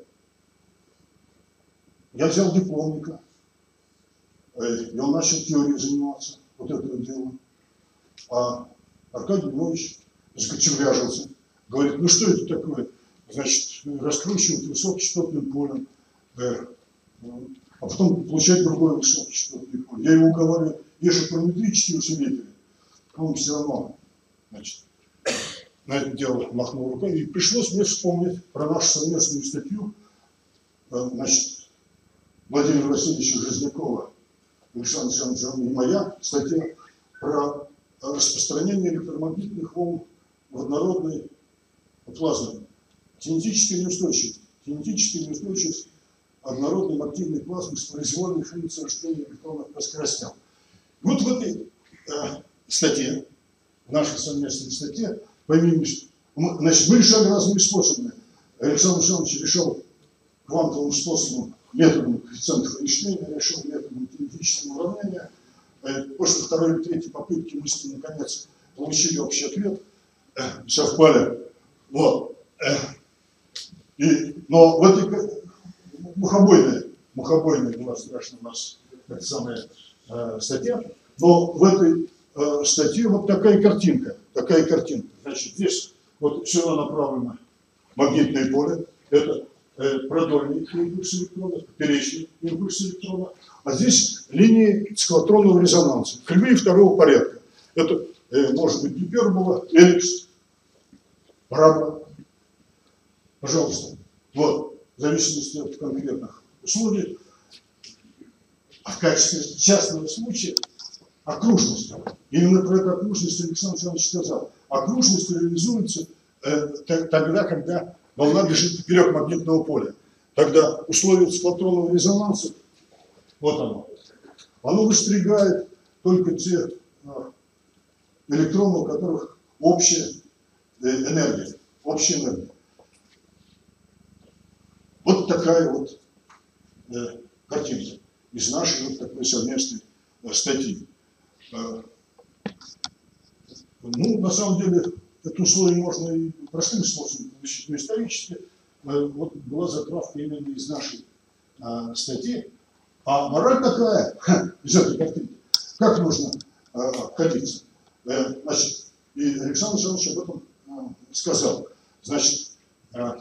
Я взял дипломника, и он начал теорией заниматься вот этого дела. А Аркадий Львович закочевряжился. Говорит: ну что это такое? Значит, раскручивать высокочастотным полем, э, а потом получать другое высокочастотное поле. Я его уговариваю: есть же параметрические усилители. Он все равно, значит, на это дело махнул рукой. И пришлось мне вспомнить про нашу совместную статью, э, значит, Владимира Васильевича Железнякова, Александра Александровича и моя статья про распространение электромагнитных волн в однородной плазме. Кинетическая неустойчивость. Кинетическая неустойчивость однородной активной плазмы с произвольной функцией рождения электронов по скоростям. Вот в этой э, статье, в нашей совместной статье, помимо, значит, мы решали разными способами. Александр Александрович решил квантовым способом, методом коэффициентов Эйнштейна, решил методом кинетического уравнения. Э, после второй или третьей попытки мы с ним, наконец, получили общий ответ, э, совпали. Вот. И, но в этой мухобойной, мухобойной была страшно у нас эта самая э, статья, но в этой э, статье вот такая картинка, такая картинка. Значит, здесь вот сюда направлено магнитное поле, это э, продольный импульс электрона, поперечный импульс электрона, а здесь линии циклотронного резонанса, кривые второго порядка. Это э, может быть гипербола, эллипс, парабола. Пожалуйста. Вот, в зависимости от конкретных условий, а в качестве частного случая окружность. Именно про эту окружность Александр Александрович сказал. Окружность реализуется э, тогда, когда волна бежит поперек магнитного поля. Тогда условие циклотронного резонанса, вот оно, оно выстригает только те э, электроны, у которых общая э, энергия, общая энергия. Вот такая вот э, картинка из нашей вот такой совместной э, статьи. Э, ну, на самом деле, это условие можно и простым способом получить, но исторически э, вот была затравка именно из нашей э, статьи. А мораль такая, ха, из этой картинки, как нужно э, обходиться. Э, значит, и Александр Александрович об этом э, сказал. Значит, э,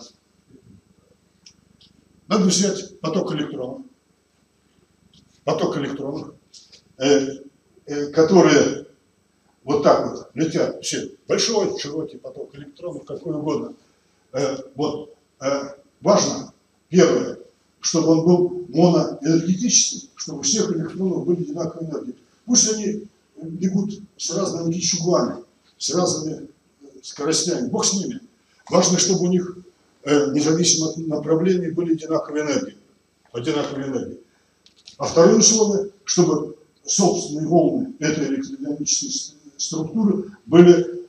надо взять поток электронов, поток электронов, э, э, которые вот так вот летят, все, большой, широкий поток электронов, какой угодно. Э, вот, э, важно, первое, чтобы он был моноэнергетический, чтобы у всех электронов были одинаковые энергии. Пусть они бегут с разными рычагами, с разными скоростями, бог с ними. Важно, чтобы у них, э, независимо от направлений, были одинаковые энергии. Одинаковые энергии. А второе условие, чтобы собственные волны этой электродинамической структуры были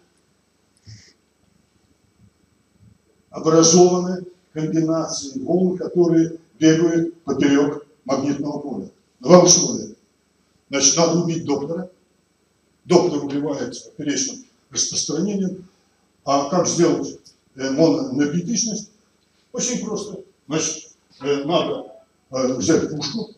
образованы комбинацией волн, которые бегают поперек магнитного поля. Два условия. Значит, надо убить Доплера. Доплер убивается поперечным распространением. А как сделать э, моноэнергетичность? Очень просто. Значит, э, надо э, взять пушку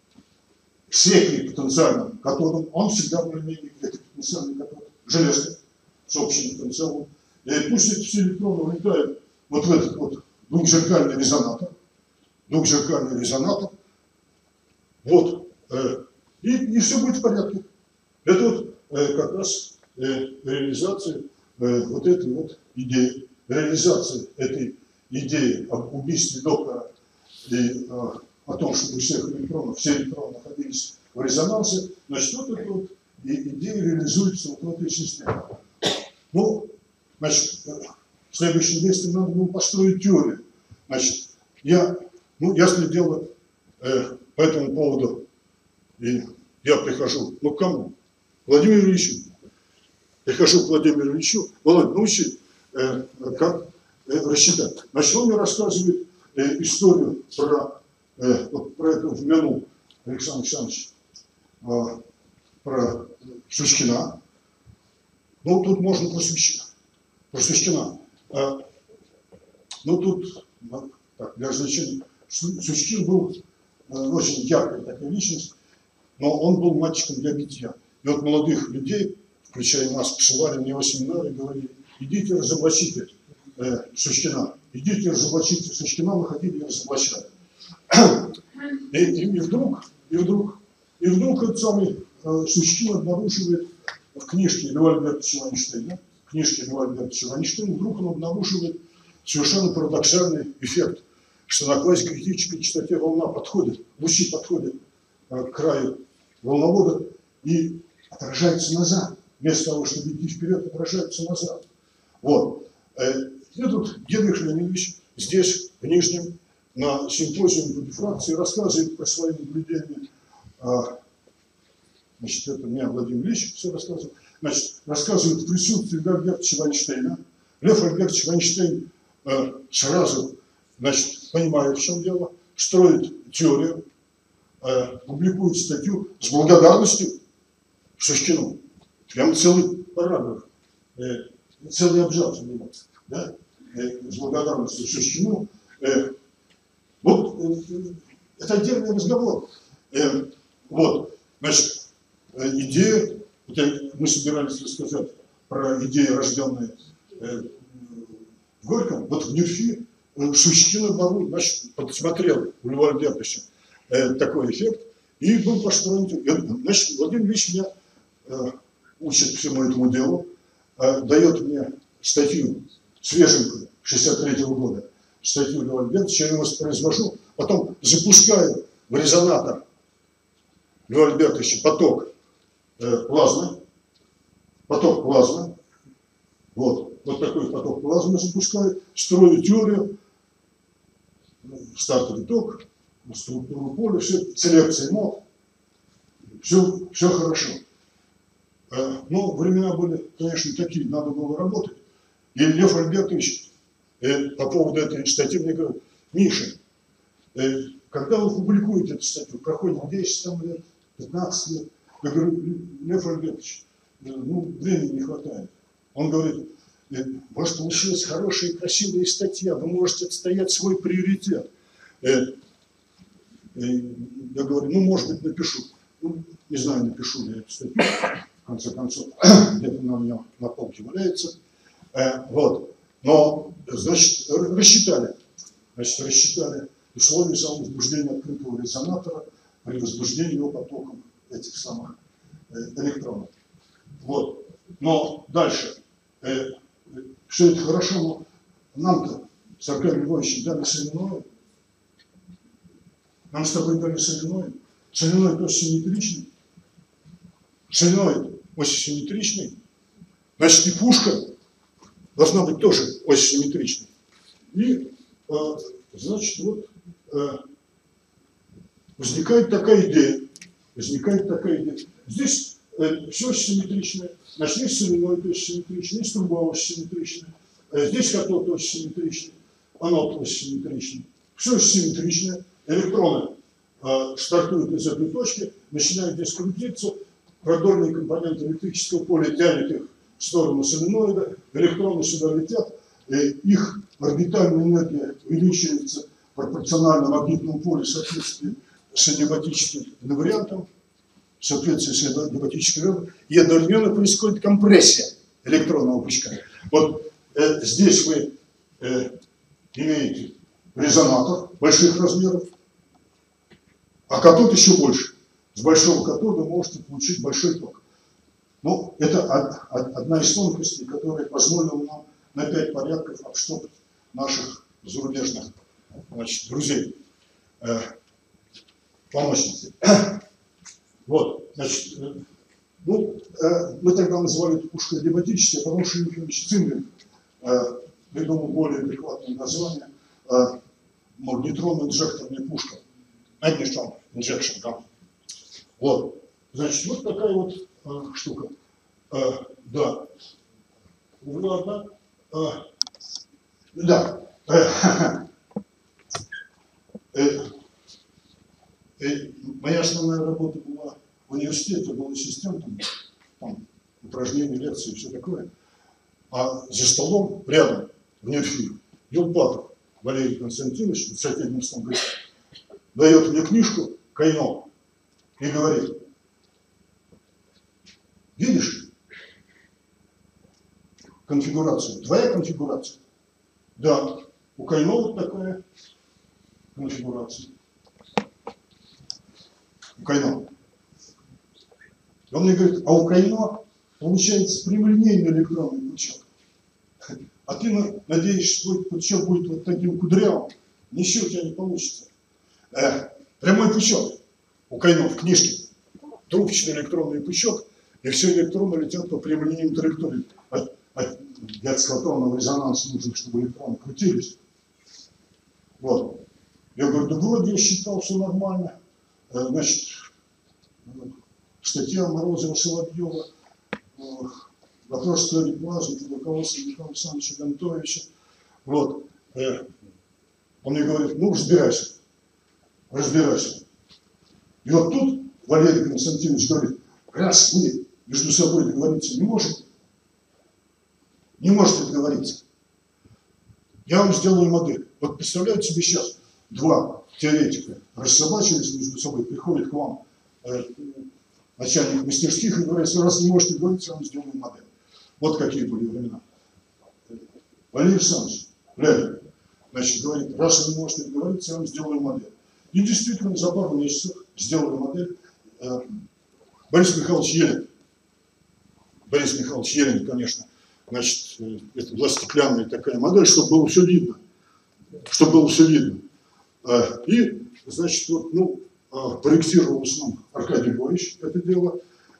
с потенциальным катодом. Он всегда более-менее потенциальный катод, железный, с общим потенциалом. И пусть эти все электроны улетают вот в этот вот двухзеркальный резонатор. Двухзеркальный резонатор. Вот. Э, и, и все будет в порядке. Это вот э, как раз э, реализация э, вот этой вот идеи. Реализация этой идеи об убийстве Доплера и э, о том, что у всех электронов, все электроны находились в резонансе, значит, вот эта вот идея реализуется вот в этой системе. Ну, значит, следующим действием надо было построить теорию. Значит, я, ну, ясное дело, э, по этому поводу и я прихожу, ну, к кому? Владимиру Ильичу. Прихожу к Владимиру Ильичу, Володя, научи, э, как э, рассчитать. Значит, он мне рассказывает э, историю про, э, вот, про это упомянул Александр Александрович, э, про Сучкина. Ну, тут можно про Сучкина. Про Сучкина. Э, ну, тут, ну, так, для значения, Сучкин был э, очень яркая такая личность, но он был мальчиком для битья. И вот молодых людей, включая нас, посылали на его семинары и говорили: идите разоблачите э, Сучкина, идите разоблачите Сучкина, выходили и разоблачали. И, и, и вдруг, и вдруг, и вдруг этот самый э, Сучкин обнаруживает в книжке Льва Альбертовича Вайнштейна, книжке Льва Альбертовича Вайнштейна, вдруг он обнаруживает совершенно парадоксальный эффект, что на квазикритической частоте волна подходит, лучи подходят э, к краю волновода и отражаются назад. Вместо того, чтобы идти вперед, отражаются назад. Вот. И тут Генрих Леонидович здесь, в Нижнем, на симпозиуме по дифракции рассказывает про свои наблюдения. Значит, это мне Владимир Ильич все рассказывал. Значит, рассказывает в присутствии Льва Альбертовича Вайнштейна. Лев Альбертович Вайнштейн э, сразу, значит, понимает, в чем дело, строит теорию, э, публикует статью с благодарностью Сучкину. Прям целый параграф, э, целый абзац у него, да, э, с благодарностью Сучкину. Э, вот э, это отдельный разговор. Э, вот, значит, э, идея, это мы собирались рассказать про идеи, рожденные э, в Горьком. Вот в НЮРФИ э, Сучкин Бару, значит, подсмотрел у Льва Альбертовича э, такой эффект, и был построен. Значит, Владимир Ильич меня э, учит всему этому делу, э, дает мне статью свеженькую шестьдесят третьего года, статью Льва Альбертовича, я ее воспроизвожу, потом запускаю в резонатор Льва Альбертовича поток э, плазмы, поток плазмы, вот, вот такой поток плазмы запускаю, строю теорию, стартовый ток, структуру поля, все, селекция мод, все, все хорошо. Но времена были, конечно, такие, надо было работать. И Лев Альбертович э, по поводу этой статьи мне говорит: Миша, э, когда вы публикуете эту статью, проходит десять там, лет, пятнадцать лет, я говорю: Лев Альбертович, э, ну, времени не хватает. Он говорит: э, у вас получилась хорошая и красивая статья, вы можете отстоять свой приоритет. Э, э, я говорю: ну, может быть, напишу. Ну, не знаю, напишу ли я эту статью. В конце концов, где-то она у меня на полке валяется. Э, вот. Но, значит, рассчитали. Значит, рассчитали условия самовозбуждения открытого резонатора при возбуждении его потоком этих самых э, электронов. Вот. Но дальше. Э, все это хорошо, но нам-то с Аркадием Львовичем дали соленоид. Нам с тобой дали соленоид. Соленоид очень симметричный. Соленоид очень симметричный. Значит, и пушка должна быть тоже очень симметричной. И, э, значит, вот э, возникает такая идея. Возникает такая идея. Здесь э, все очень симметричное. Значит, здесь соленоид очень симметричный, здесь труба очень симметричная. Э, здесь катод очень симметричный, анод очень симметричный. Все очень симметричное. Электроны э, стартуют из этой точки, начинают здесь крутиться. Продольные компоненты электрического поля тянет их в сторону соленоида, электроны сюда летят, их орбитальная энергия увеличивается пропорционально магнитному полю в соответствии с адиабатическим инвариантом, в соответствии с адиабатическим инвариантом, и одновременно происходит компрессия электронного пучка. Вот э, здесь вы э, имеете резонатор больших размеров, а катод еще больше. С большого катода можете получить большой ток. Ну, это од, од, одна из тонкостей, которая позволила нам на пять порядков обштопать наших зарубежных, значит, друзей, э, помощницы. Вот, значит, э, ну, э, мы тогда называли эту пушку адиабатической, а потом Шин Михайлович Цимбель э, придумал более адекватное название э, магнетронно-инжекторная пушка. Magneton injection gun. Вот, значит, вот такая вот э, штука. Э, да. Ладно. Э, да. Э, э, э, моя основная работа была в университете, был ассистентом, там, упражнения, лекции и все такое. А за столом рядом, в НИРФИ, Юлпатов Валерий Константинович, двадцать один году, дает мне книжку «Кайно». И говорит: видишь конфигурацию? Твоя конфигурация? Да, у Кайно вот такая конфигурация. У Кайно. И он мне говорит: а у Кайно получается прямолинейный электронный пучок. А ты надеешься, что твой пучок будет вот таким кудрявым? Ничего у тебя не получится. Э, прямой пучок. У Кайно в книжке трубочный электронный пучок, и все электроны летят по прямолинейной траектории. От, от эксклотронного резонанса нужно, чтобы электроны крутились. Вот. Я говорю: да вроде я считал, все нормально. Значит, статья Морозова-Соловьева, вопрос теории плазмы под руководством Михаила Александровича Гантовича. Вот. Он мне говорит: ну, разбирайся. Разбирайся. И вот тут Валерий Константинович говорит: раз вы между собой договориться не можете, не можете договориться, я вам сделаю модель. Вот представляете себе сейчас, два теоретика рассобачились между собой, приходит к вам э, начальник мастерских и говорит: раз не можете договориться, я вам сделаю модель. Вот какие были времена. Валерий Александрович, Валерий, значит, говорит: раз вы не можете договориться, я вам сделаю модель. И действительно, за пару месяцев сделали модель. Борис Михайлович Елен. Борис Михайлович Елен, конечно, значит, это была стеклянная такая модель, чтобы было все видно. Чтобы было все видно. И, значит, вот, ну, проектировал в основном Аркадий Львович это дело.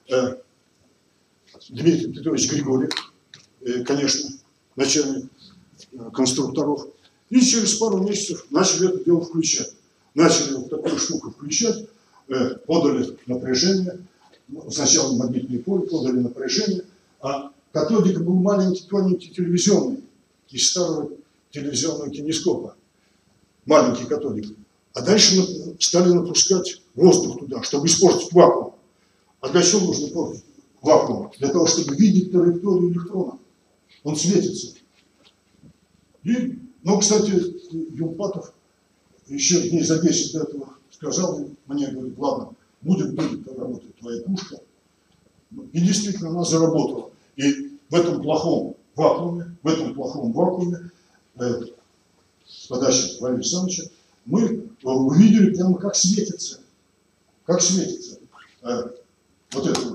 Дмитрий Петрович Григорьев, конечно, начальник конструкторов. И через пару месяцев начали это дело включать. Начали вот такую штуку включать, э, подали напряжение, сначала магнитное поле, подали напряжение, а катодик был маленький, тоненький, телевизионный, из старого телевизионного кинескопа, маленький катодик. А дальше стали напускать воздух туда, чтобы испортить вакуум. А для чего нужно портить вакуум? Для того, чтобы видеть траекторию электрона. Он светится. И, ну, кстати, Юлпатов еще дней за десять до этого сказал мне, говорит: ладно, будет, будет работать твоя пушка. И действительно она заработала. И в этом плохом вакууме, в этом плохом вакууме, э, с подачи Валерия Александровича, мы увидели прямо, как светится, как светится э, вот это вот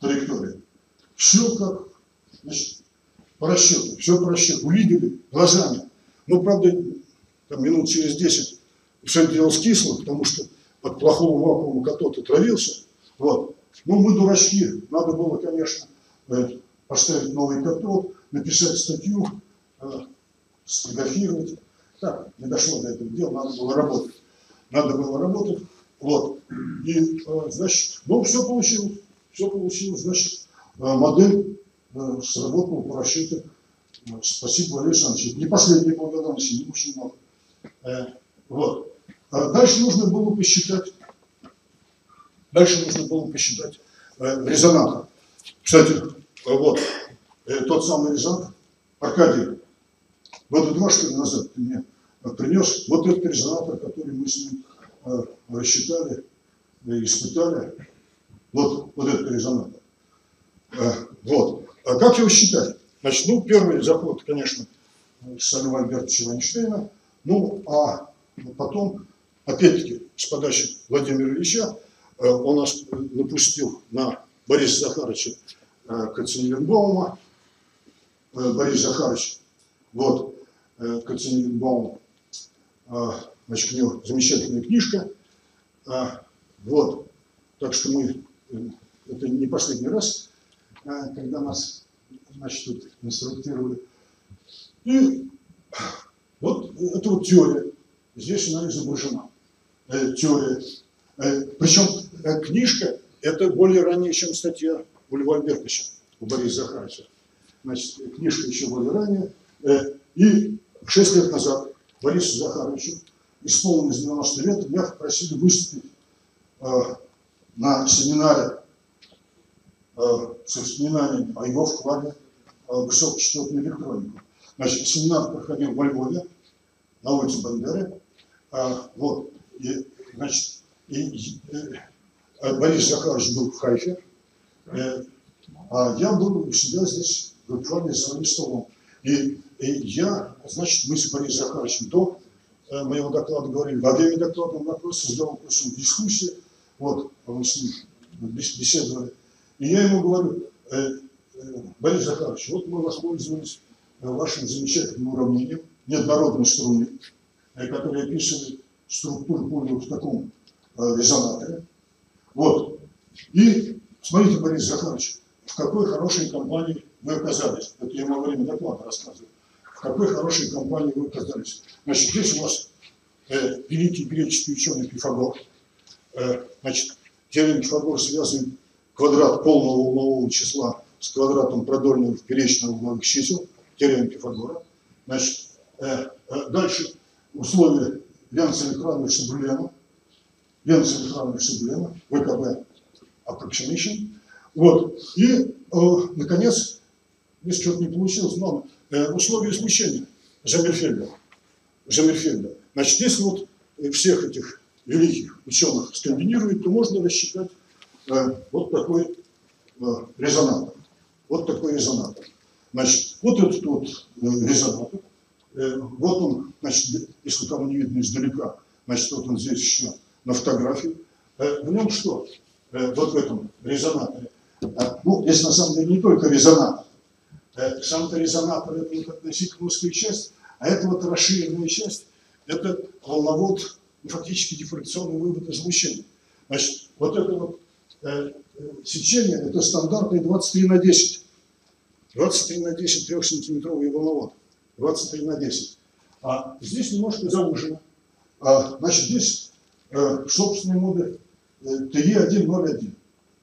траектория. Все как, значит, по расчету, все по расчету. Увидели глазами. Ну, правда, там, минут через десять все это дело скисло, потому что от плохого вакуума катод отравился. Вот. Ну, мы дурачки. Надо было, конечно, поставить новый катод, написать статью, сфотографировать. Так, не дошло до этого дела, надо было работать. Надо было работать. Вот. И, значит, ну, все получилось. Все получилось. Значит, модель сработала по расчету. Спасибо, Валерий Александрович. Не последние благодарности, не очень много. Вот. Дальше нужно было посчитать. Дальше нужно было посчитать резонатор. Кстати, вот тот самый резонатор, Аркадий, года два, что ли, назад ты мне принес вот этот резонатор, который мы с ним рассчитали, испытали. Вот, вот этот резонатор. Вот. А как его считать? Значит, ну, первый заход, конечно, с Льва Альбертовича Вайнштейна. Ну, а потом, опять-таки, с подачи Владимира Ильича, он нас напустил на Бориса Захаровича Катценеленбаума. Борис Захарович, вот, Катценеленбаум, значит, у него замечательная книжка. Вот, так что мы, это не последний раз, когда нас, значит, тут инструктировали. И вот это вот теория. Здесь она изображена. Теория. Причем книжка это более ранее, чем статья у Льва Альбертовича, у Бориса Захаровича. Значит, книжка еще более ранее. И шесть лет назад Борису Захаровичу исполнилось девяносто лет, меня попросили выступить на семинаре с воспоминаниями о его вкладе в высокочастотную электронику. Значит, семинар проходил во Львове, на улице Бандеры. Вот. И, значит, и, и, Борис Захарович был в Хайфе, а я был у себя здесь буквально за своим столом. И, и я, значит, мы с Борисом Захаровичем до моего доклада говорили, во время доклада он вопрос сделал просто дискуссию, вот, мы с ним беседовали. И я ему говорю, э, э, Борис Захарович, вот мы воспользовались вашим замечательным уравнением неоднородной струны, э, которая описывает структуру поля в таком э, резонаторе. Вот. И смотрите, Борис Захарович, в какой хорошей компании вы оказались. Это я ему во время доклада рассказываю. В какой хорошей компании вы оказались. Значит, здесь у вас э, великий греческий ученый Пифагор. Э, значит, теорема Пифагора связывает квадрат полного волнового числа с квадратом продольных поперечно-угловых чисел. Теорема Пифагора. Значит, э, э, дальше условия Ленца-Лихрановича-Булена. Ленца-Лихрановича-Булена. ВКБ approximation. Вот. И, э, наконец, здесь что-то не получилось, но э, условия смещения Заммерфельда. Заммерфельда. Значит, если вот всех этих великих ученых скомбинировать, то можно рассчитать э, вот такой э, резонатор. Вот такой резонатор. Значит, вот этот вот э, резонатор. Э, вот он, значит, если кому не видно издалека, значит, вот он здесь еще на фотографии. Э, в нем что? Э, вот в этом резонаторе. Э, ну, здесь на самом деле не только резонатор. Э, сам-то резонатор это вот относительно узкая часть, а это вот расширенная часть, это волновод, фактически дифракционный вывод излучения. Значит, вот это вот э, сечение, это стандартный двадцать три на десять. двадцать три на десять трехсантиметровый волновод. двадцать три на десять. А здесь немножко заужено. А, значит, здесь э, собственный модуль э, Ти И один ноль один.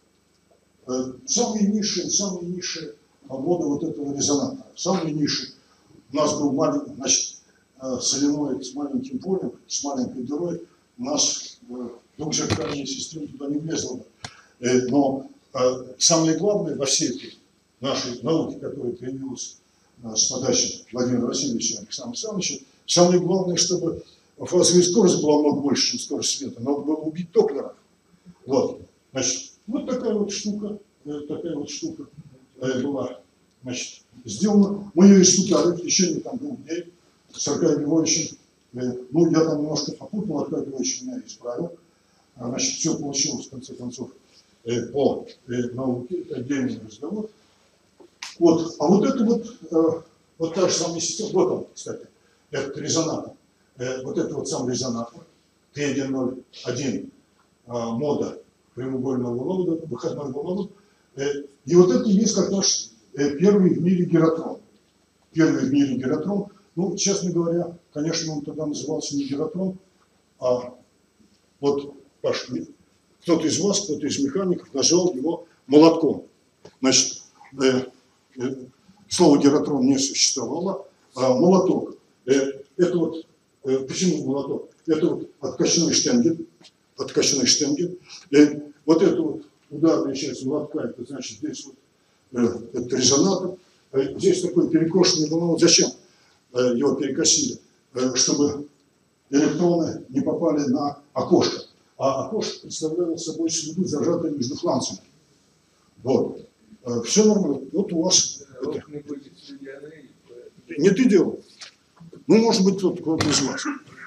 Э, самые низшие, самые низшие моды вот этого резонатора. Самые низшие. У нас был маленький, значит, э, соленоид с маленьким полем, с маленькой дырой. У нас э, двухзеркальная система туда не влезла. Э, но э, самое главное во всей этой нашей науке, которая появилась э, с подачи Владимира Васильевича и Александра Александровича, самое главное, чтобы фазовая скорость была много больше, чем скорость света. Надо было убить Доплера. Вот. Значит, вот такая вот штука, э, такая вот штука э, была, значит, сделана. Мы ее испытали в течение там двух дней с Аркадием Львовичем. Э, ну, я там немножко попутал, Аркадий Львович меня исправил. А, значит, все получилось, в конце концов, э, по э, науке, это отдельный разговор. Вот, а вот это вот, э, вот та же самая система, вот он, кстати, этот резонатор, э, вот это вот сам резонатор, Т один ноль один э, мода прямоугольного волновода, выходной волновод, э, и вот это есть как наш э, первый в мире гиротрон. Первый в мире гиротрон, ну, честно говоря, конечно, он тогда назывался не гиротрон, а вот, Паш, кто-то из вас, кто-то из механиков назвал его молотком. Значит, э, э, слово гиротрон не существовало, а молоток. Э, это вот, э, почему молоток? Это вот откачной штенгель, откачной штенгель. Э, вот это вот ударная часть молотка, это значит здесь вот э, это резонатор. Э, здесь такой перекошенный волновод. Зачем э, его перекосили? Э, чтобы электроны не попали на окошко. А окошко представляло собой среду, зажатую между фланцами. Вот. Все нормально. Вот у вас... Это... Не ты делал? Ну, может быть, кто-то кто из вас.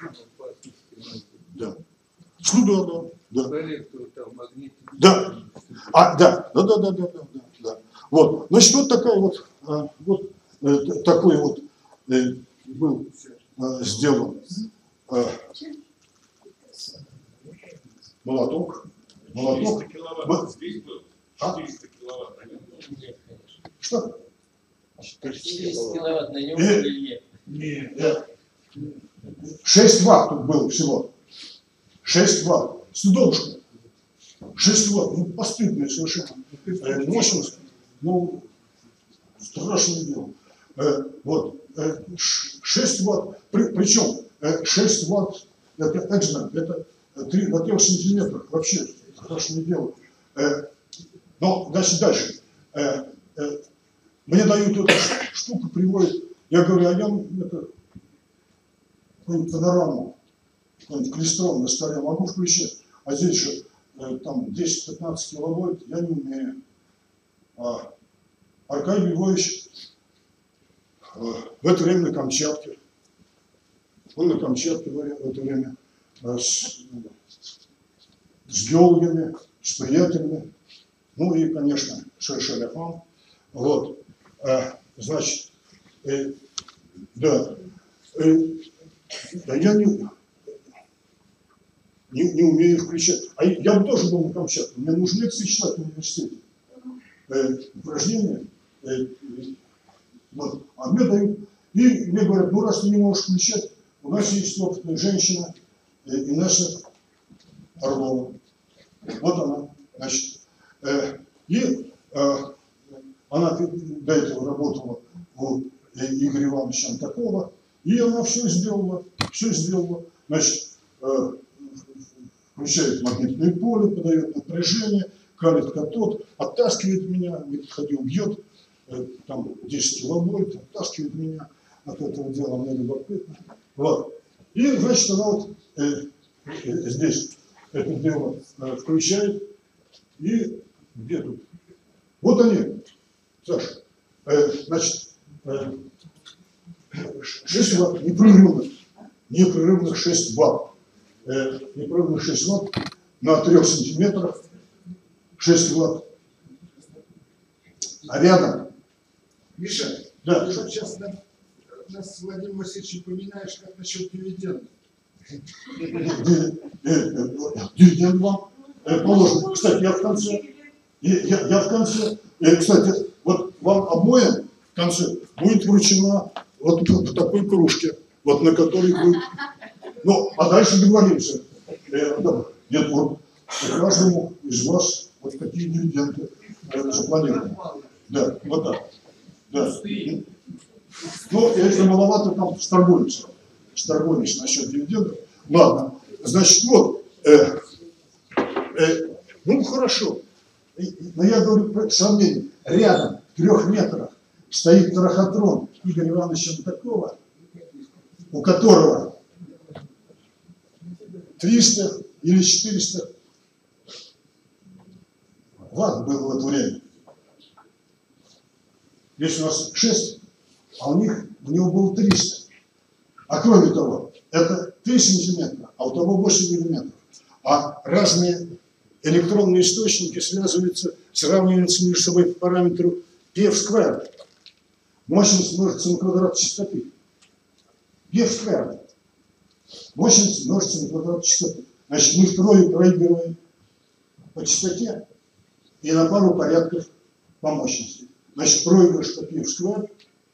Да. Ну, да, да. Да. Да. А, да. Да, да, да, да, да, да, да. Вот. Значит, вот такая вот, вот э, такой вот э, был э, сделан э, молоток. Молоток. триста киловатт здесь был? четыреста киловатт. Что? четыреста киловатт на нем или нет? Нет. шесть ватт тут было всего. шесть ватт. Студовушка. шесть ватт. Ну, постыдная совершенно э, мощность. Ну, страшное дело. Э, вот. Э, шесть ватт. При, причем э, шесть ватт, это, это, это три, на трех сантиметрах. Вообще страшное дело. Э, но, дальше, дальше. Э, э, мне дают эту штуку, приводят. Я говорю, а я это, какую-нибудь панораму, какой-нибудь клейстрон на столе могу включить, а здесь же э, там десять-пятнадцать киловольт, я не умею. А Аркадий Львович э, в это время на Камчатке, он на Камчатке в это время э, с, с геологами, с приятелями, ну и, конечно, Шершеляфан. Вот, э, значит, э, да, э, да я не, не, не умею включать. А я бы тоже был на Камчатке, мне нужны лекции читать в университете. Э, упражнения, э, вот, а мне дают, и мне говорят, ну раз ты не можешь включать, у нас есть опытная женщина, э, Инесса Орлова. Вот она, значит, э, и э, она до этого работала у Игоря Ивановича Антакова, и она все сделала, все сделала, значит, э, включает магнитное поле, подает напряжение, калит катод, оттаскивает меня, не подходил, бьет, э, там десять киловольт, оттаскивает меня от этого дела, мне любопытно. Вот. И, значит, она вот э, э, здесь это дело э, включает, и где тут? Вот они, Саша, э, значит, э, шесть ватт, непрерывных, непрерывных шесть ватт, э, непрерывных шесть ватт на трех сантиметрах, шесть ватт. А рядом? Миша, Да. ты же сейчас на- нас с Владимиром Васильевичем поменяешь, как насчет дивидендов. Дивиденд вам э, положен. Кстати, я в конце, я, я, я в конце, э, кстати, вот вам обоим в конце будет вручена вот в такой кружке, вот на которой будет. Ну, а дальше договоримся. Э, да, нет, вот каждому из вас вот такие дивиденды э, запланированы. Да, вот так. Да. Ну, если маловато, там шторгуемся. Шторгуемся насчет дивидендов. Ладно, значит, вот, э, э, ну, хорошо. Но я говорю про сравнение. Рядом, в трех метрах, стоит трахотрон Игоря Ивановича Антакова, у которого триста или четыреста ватт было в это время. Здесь у нас шесть, а у них, у него было триста. А кроме того, это три сантиметра, а у того восемь миллиметров. А разные электронные источники связываются, сравниваются между собой по параметру пи в сквер. Мощность множится на квадрат частоты. пи в сквер. Мощность множится на квадрат частоты. Значит, мы втрое проигрываем по частоте и на пару порядков по мощности. Значит, проигрыш по пи в сквер.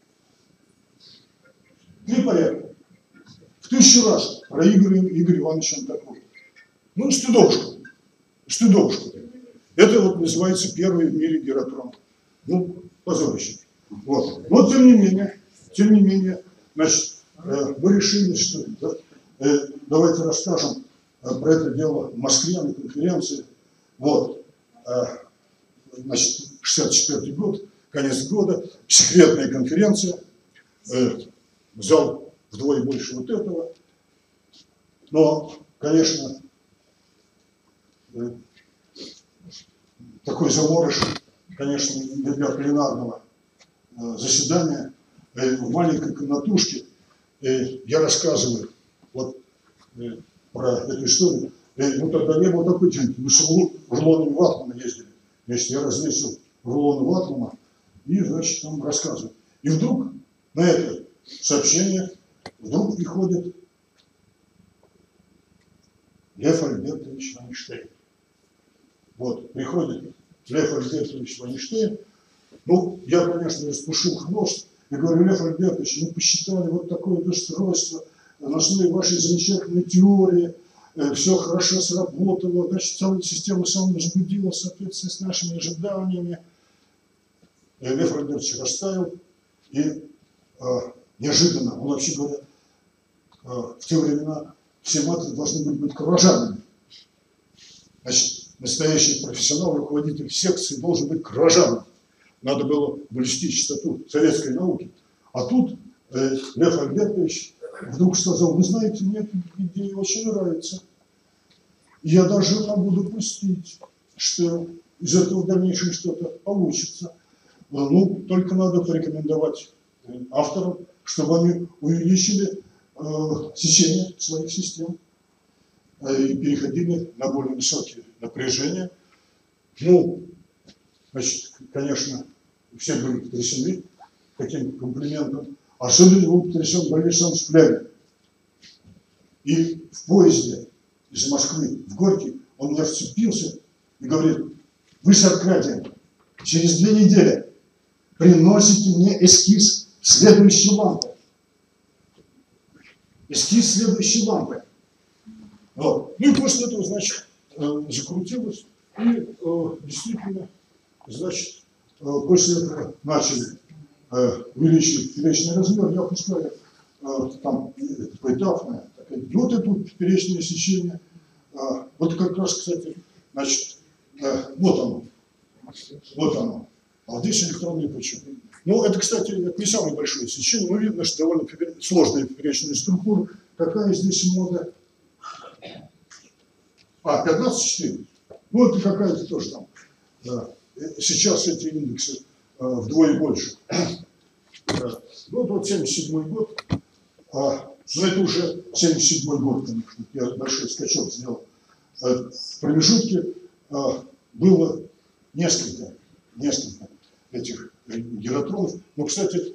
Три порядка. В тысячу раз проигрываем Игорь Иванович Антоков. Ну, стыдовушка. Стыдовушка. Это вот называется первый в мире гиротрон. Ну, позорище. Вот. Но тем не менее, тем не менее, значит, э, мы решили, что да, э, давайте расскажем э, про это дело в Москве на конференции. Вот. Э, значит, шестьдесят четвёртый год, конец года, секретная конференция. Э, зал вдвое больше вот этого. Но, конечно, э, такой заморыш, конечно, не для пленарного э, заседания. Э, в маленькой комнатушке э, я рассказываю вот э, про эту историю. Э, ну, тогда не было такой техники. Мы с рулонами ватмана ездили. Значит, я развесил рулоны ватмана и, значит, там рассказываю. И вдруг на это сообщение вдруг приходит Лев Альбертович Вайнштейн. Вот, приходит Лев Альбертович Вайнштейн. Ну, я, конечно, распушил хвост и говорю: Лев Альбертович, мы посчитали вот такое устройство на основе вашей замечательной теории, э, все хорошо сработало, значит, целая система самовозбудилась в соответствии с нашими ожиданиями. И Лев Альбертович расставил, и э, неожиданно, он вообще говоря, э, в те времена все матры должны были быть кровожадными. Значит, настоящий профессионал, руководитель секции должен быть кровожадным. Надо было блюсти чистоту советской науки. А тут э, Лев Альбертович вдруг сказал: вы знаете, мне эта идея очень нравится. Я даже могу допустить, что из этого в дальнейшем что-то получится. Ну, только надо порекомендовать авторам, чтобы они увеличили э, сечение своих систем э, и переходили на более высокие напряжения. Ну, значит, конечно, все были потрясены таким комплиментом. Особенно был потрясен Борис Александрович Плягин. И в поезде из Москвы в Горький он меня вцепился и говорит: вы с Аркадием через две недели приносите мне эскиз следующей лампы. Эскиз следующей лампы. Вот. Ну и после этого, значит, закрутилось. И э, действительно, значит, э, после этого начали э, увеличивать поперечный размер. Я пускаю э, там поэтапное. И вот это вот поперечное сечение. Э, вот как раз, кстати, значит, э, вот оно. Вот оно. А вот здесь электронные пучи. Ну, это, кстати, это не самое большое сечение, но видно, что довольно сложная поперечная структура. Какая здесь мода? А, пятнадцать четыре. Ну, это какая-то тоже там. Да. Сейчас эти индексы а, вдвое больше. Да. Ну, вот семьдесят седьмой год. А, но это уже семьдесят седьмой год, конечно. Я большой скачок сделал. А, в промежутке а, было несколько, несколько этих гиротронов. Но, кстати,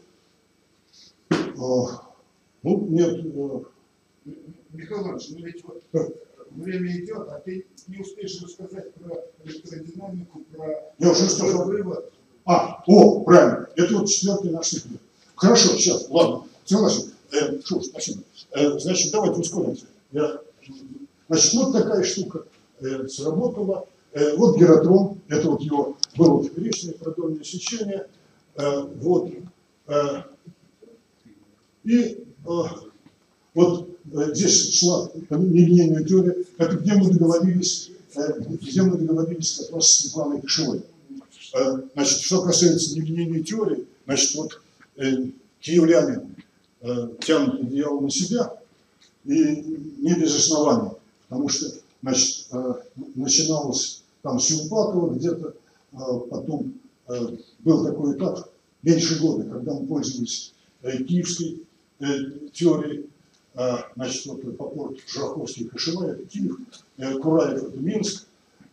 а, ну, нет... А, Михаил Иванович, ну ведь вот время идет, а ты не успеешь рассказать про электродинамику, про... Я уже сказал. Вывод. А, о, правильно. Это вот четвертый наш секрет. Хорошо, сейчас, ладно. Согласен. Э, шо, спасибо. Э, значит, давайте ускоримся. Я... Значит, вот такая штука э, сработала. Э, вот гиротрон. Это вот его было поперечное продольное сечение. Э, вот. Э, и э, вот э, здесь шла нелинейная теория. Это где мы договорились, э, где мы договорились как раз с Светланой Кошевой. Э, значит, что касается нелинейной теории, значит, вот э, киевляне э, тянут одеяло на себя, и не без оснований, потому что, значит, э, начиналось там с Юлпакова где-то, э, потом э, был такой этап, меньше года, когда мы пользовались э, киевской э, теорией. Значит, вот Попов, Жаховский, Кошевой — это Киев, Кураев — это Минск,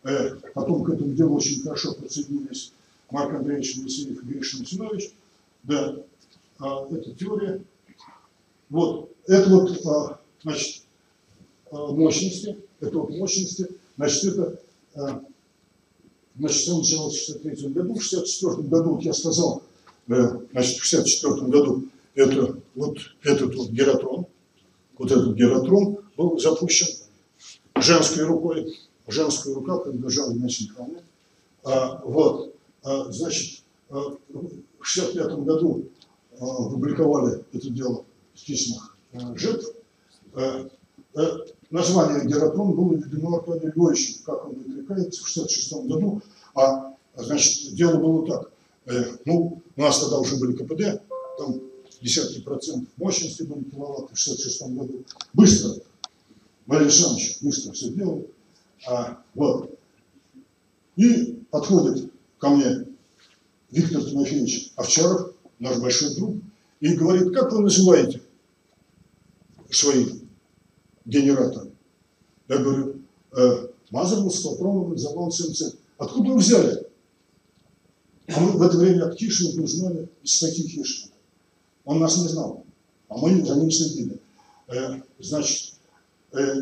Э, потом к этому делу очень хорошо подсоединились Марк Андреевич Моисеев и Гришин Семенович. Да, а, это теория. Вот, это вот, а, значит, а, мощности, это вот мощности, значит, это, а, значит, все началось в шестьдесят третьем году, в шестьдесят четвёртом году, я сказал, э, значит, в шестьдесят четвёртом году это вот этот вот гератрон, вот этот гератрон был запущен женской рукой, женская рука принадлежала Инессе Михайловне. А, вот, а, значит, а, в шестьдесят пятом году а, опубликовали это дело в письмах а, жертв. А, а, название гератрон было введено Аркадием Львовичем, как он отрекается, в шестьдесят шестом году. А, значит, дело было так. Э, ну, у нас тогда уже были КПД, там десятки процентов мощности были киловатты в шестьдесят шестом году. Быстро, Валерий Александрович быстро все делал. А, вот. И подходит ко мне Виктор Тимофеевич Овчаров, наш большой друг, и говорит: как вы называете свои генераторы? Я говорю: э, Мазеров, Скалпромов, Заман, СМЦ. Откуда вы взяли? А мы в это время от Кишина узнали из статьи Кишина. Он нас не знал, а мы за ним следили. Э, значит, э,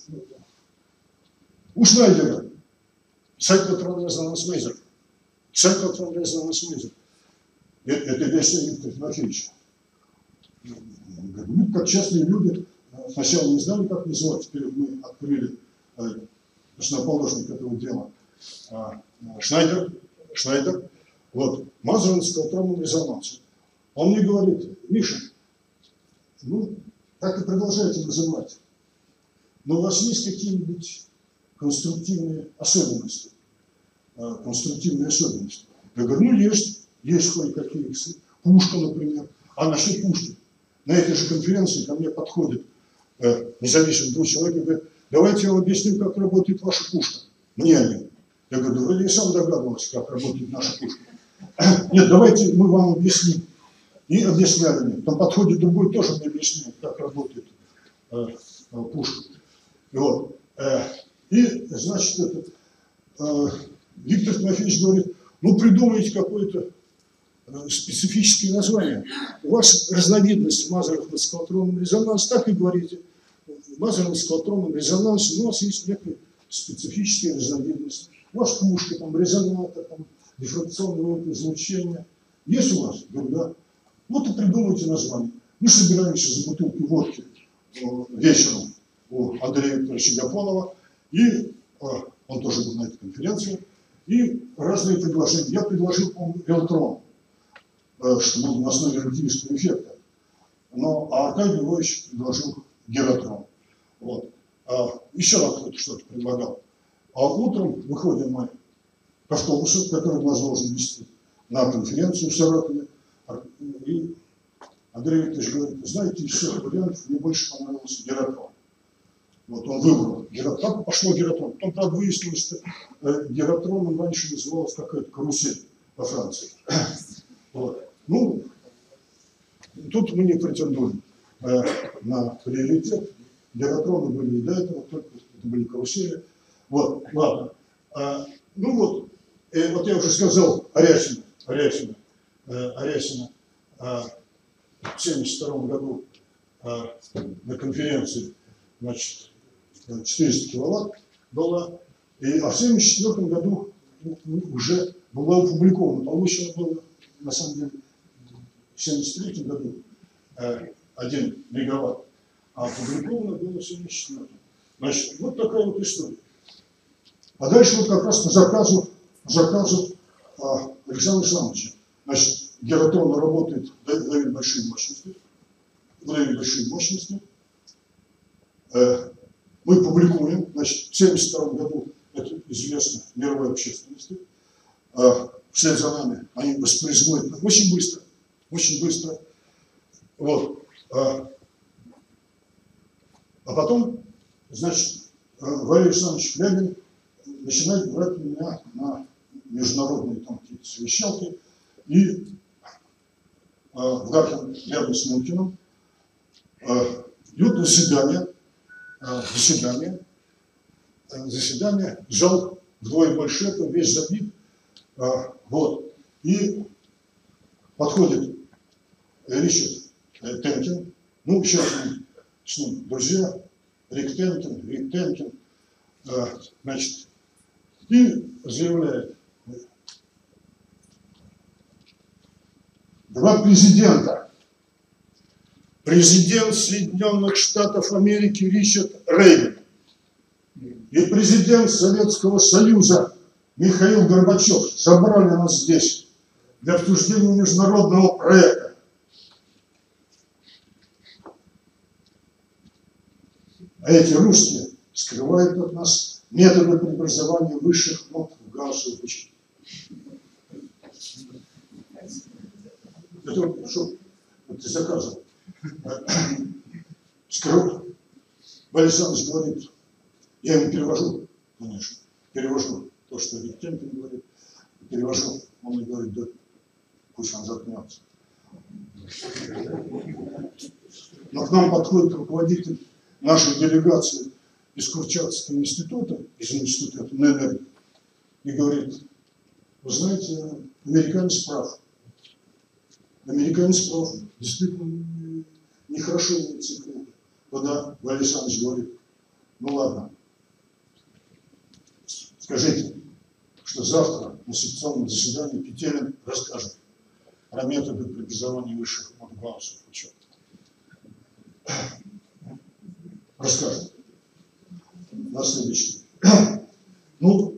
у Шнайдера сайклотрон резонанс мейзер. Сайклотрон резонанс мейзер. Это версия Виктора Тимофеевича. Мы, как частные люди, сначала не знали, как называть, теперь мы открыли э, основоположник этого дела. А, Шнайдер, Шнайдер, вот, Мазеров с колтроном резонансом. Он мне говорит: Миша, ну, так и продолжайте называть, но у вас есть какие-нибудь конструктивные особенности? А, конструктивные особенности. Я говорю: ну, есть, есть кое-какие. Пушка, например. А насчет пушки? На этой же конференции ко мне подходит э, независимый двух человек и говорит: давайте я вам объясню, как работает ваша пушка. Мне они. Я говорю: да вроде я сам догадывался, как работает наша пушка. Нет, давайте мы вам объясним. И объясняли мне. Потом подходит другой, тоже мне объясняет, как работает э, э, пушка. Вот. Э, и, значит, это, э, Виктор Тимофеевич говорит: ну, придумайте какое-то э, специфическое название. У вас разновидность Мазеров с колтроном резонанс, так и говорите. Мазеров с колтроном резонанс, у нас есть некая специфическая разновидность. У вас пушка, там, резонатор, там, дифракционное излучение. Есть у вас? Говорю: да. Вот и придумайте название. Мы собираемся за бутылкой водки вечером у Андрея Викторовича Гафонова, и э, он тоже был на этой конференции, и разные предложения. Я предложил, по-моему, электрон, э, что был на основе радиоактивного эффекта. Но а Аркадий Львович предложил гератрон. Вот. А, еще нам кто-то что-то предлагал. А утром выходим мы к автобусу, который нас должен вести на конференцию в Саратове. И Андрей Викторович говорит: знаете, из всех вариантов мне больше понравился гератрон. Вот он выбрал гератрон. Так пошло гератрон. Потом, правда, выяснилось, что э, гератроном раньше называлась какая-то карусель во Франции. Вот. Ну, тут мы не претендуем э, на приоритет. Гератроны были и до этого, только это были карусели. Вот, ладно. А, ну вот, э, вот я уже сказал Арясина, Арясина, э, Арясина э, в семьдесят втором году э, на конференции, значит, четыреста киловатт была, и, а в семьдесят четвёртом году уже была опубликована, получено было, на самом деле, в семьдесят третьем году э, один мегаватт, а опубликовано было в семьдесят четвёртом. Значит, вот такая вот история. А дальше вот как раз по заказу, по заказу а, Александра Александровича. Значит, гератрон работает, дает большие мощности. Дает большие мощности. Э, мы публикуем, значит, в семьдесят втором году, это известно мировой общественности. Э, вслед за нами они воспроизводят очень быстро, очень быстро. Вот. Э, а потом, значит, Валерий Александрович Флягин начинает брать меня на международные там какие-то совещалки. И э, в Гархен рядом с Мункиным э, идет заседание, э, заседание, э, заседание, зал вдвое больше этого, весь забит. А, вот. И подходит Ричард Тенкин, ну, сейчас с ним друзья, Рик Тенкин, Рик Тенкин, а, значит, и заявляет: два президента. Президент Соединенных Штатов Америки Ричард Рейган и президент Советского Союза Михаил Горбачев собрали нас здесь для обсуждения международного проекта. А эти русские скрывают от нас методы преобразования высших нот в гаусовые пучки. Это что? Ты заказывал. Скрывай. Борис Александрович говорит, я ему перевожу, конечно, перевожу то, что Рик Тенкин говорит, перевожу, он мне говорит, да, пусть он заткнется. Но к нам подходит руководитель нашей делегации из Курчатовского института, из института НЭН, и говорит: вы знаете, американец прав. Американец прав, действительно нехорошо иметь секреты. Тогда Борис Александрович говорит: ну ладно, скажите, что завтра на секционном заседании Петелин расскажет про методы преобразования высших нот гаусса. Расскажет. На следующий. Ну,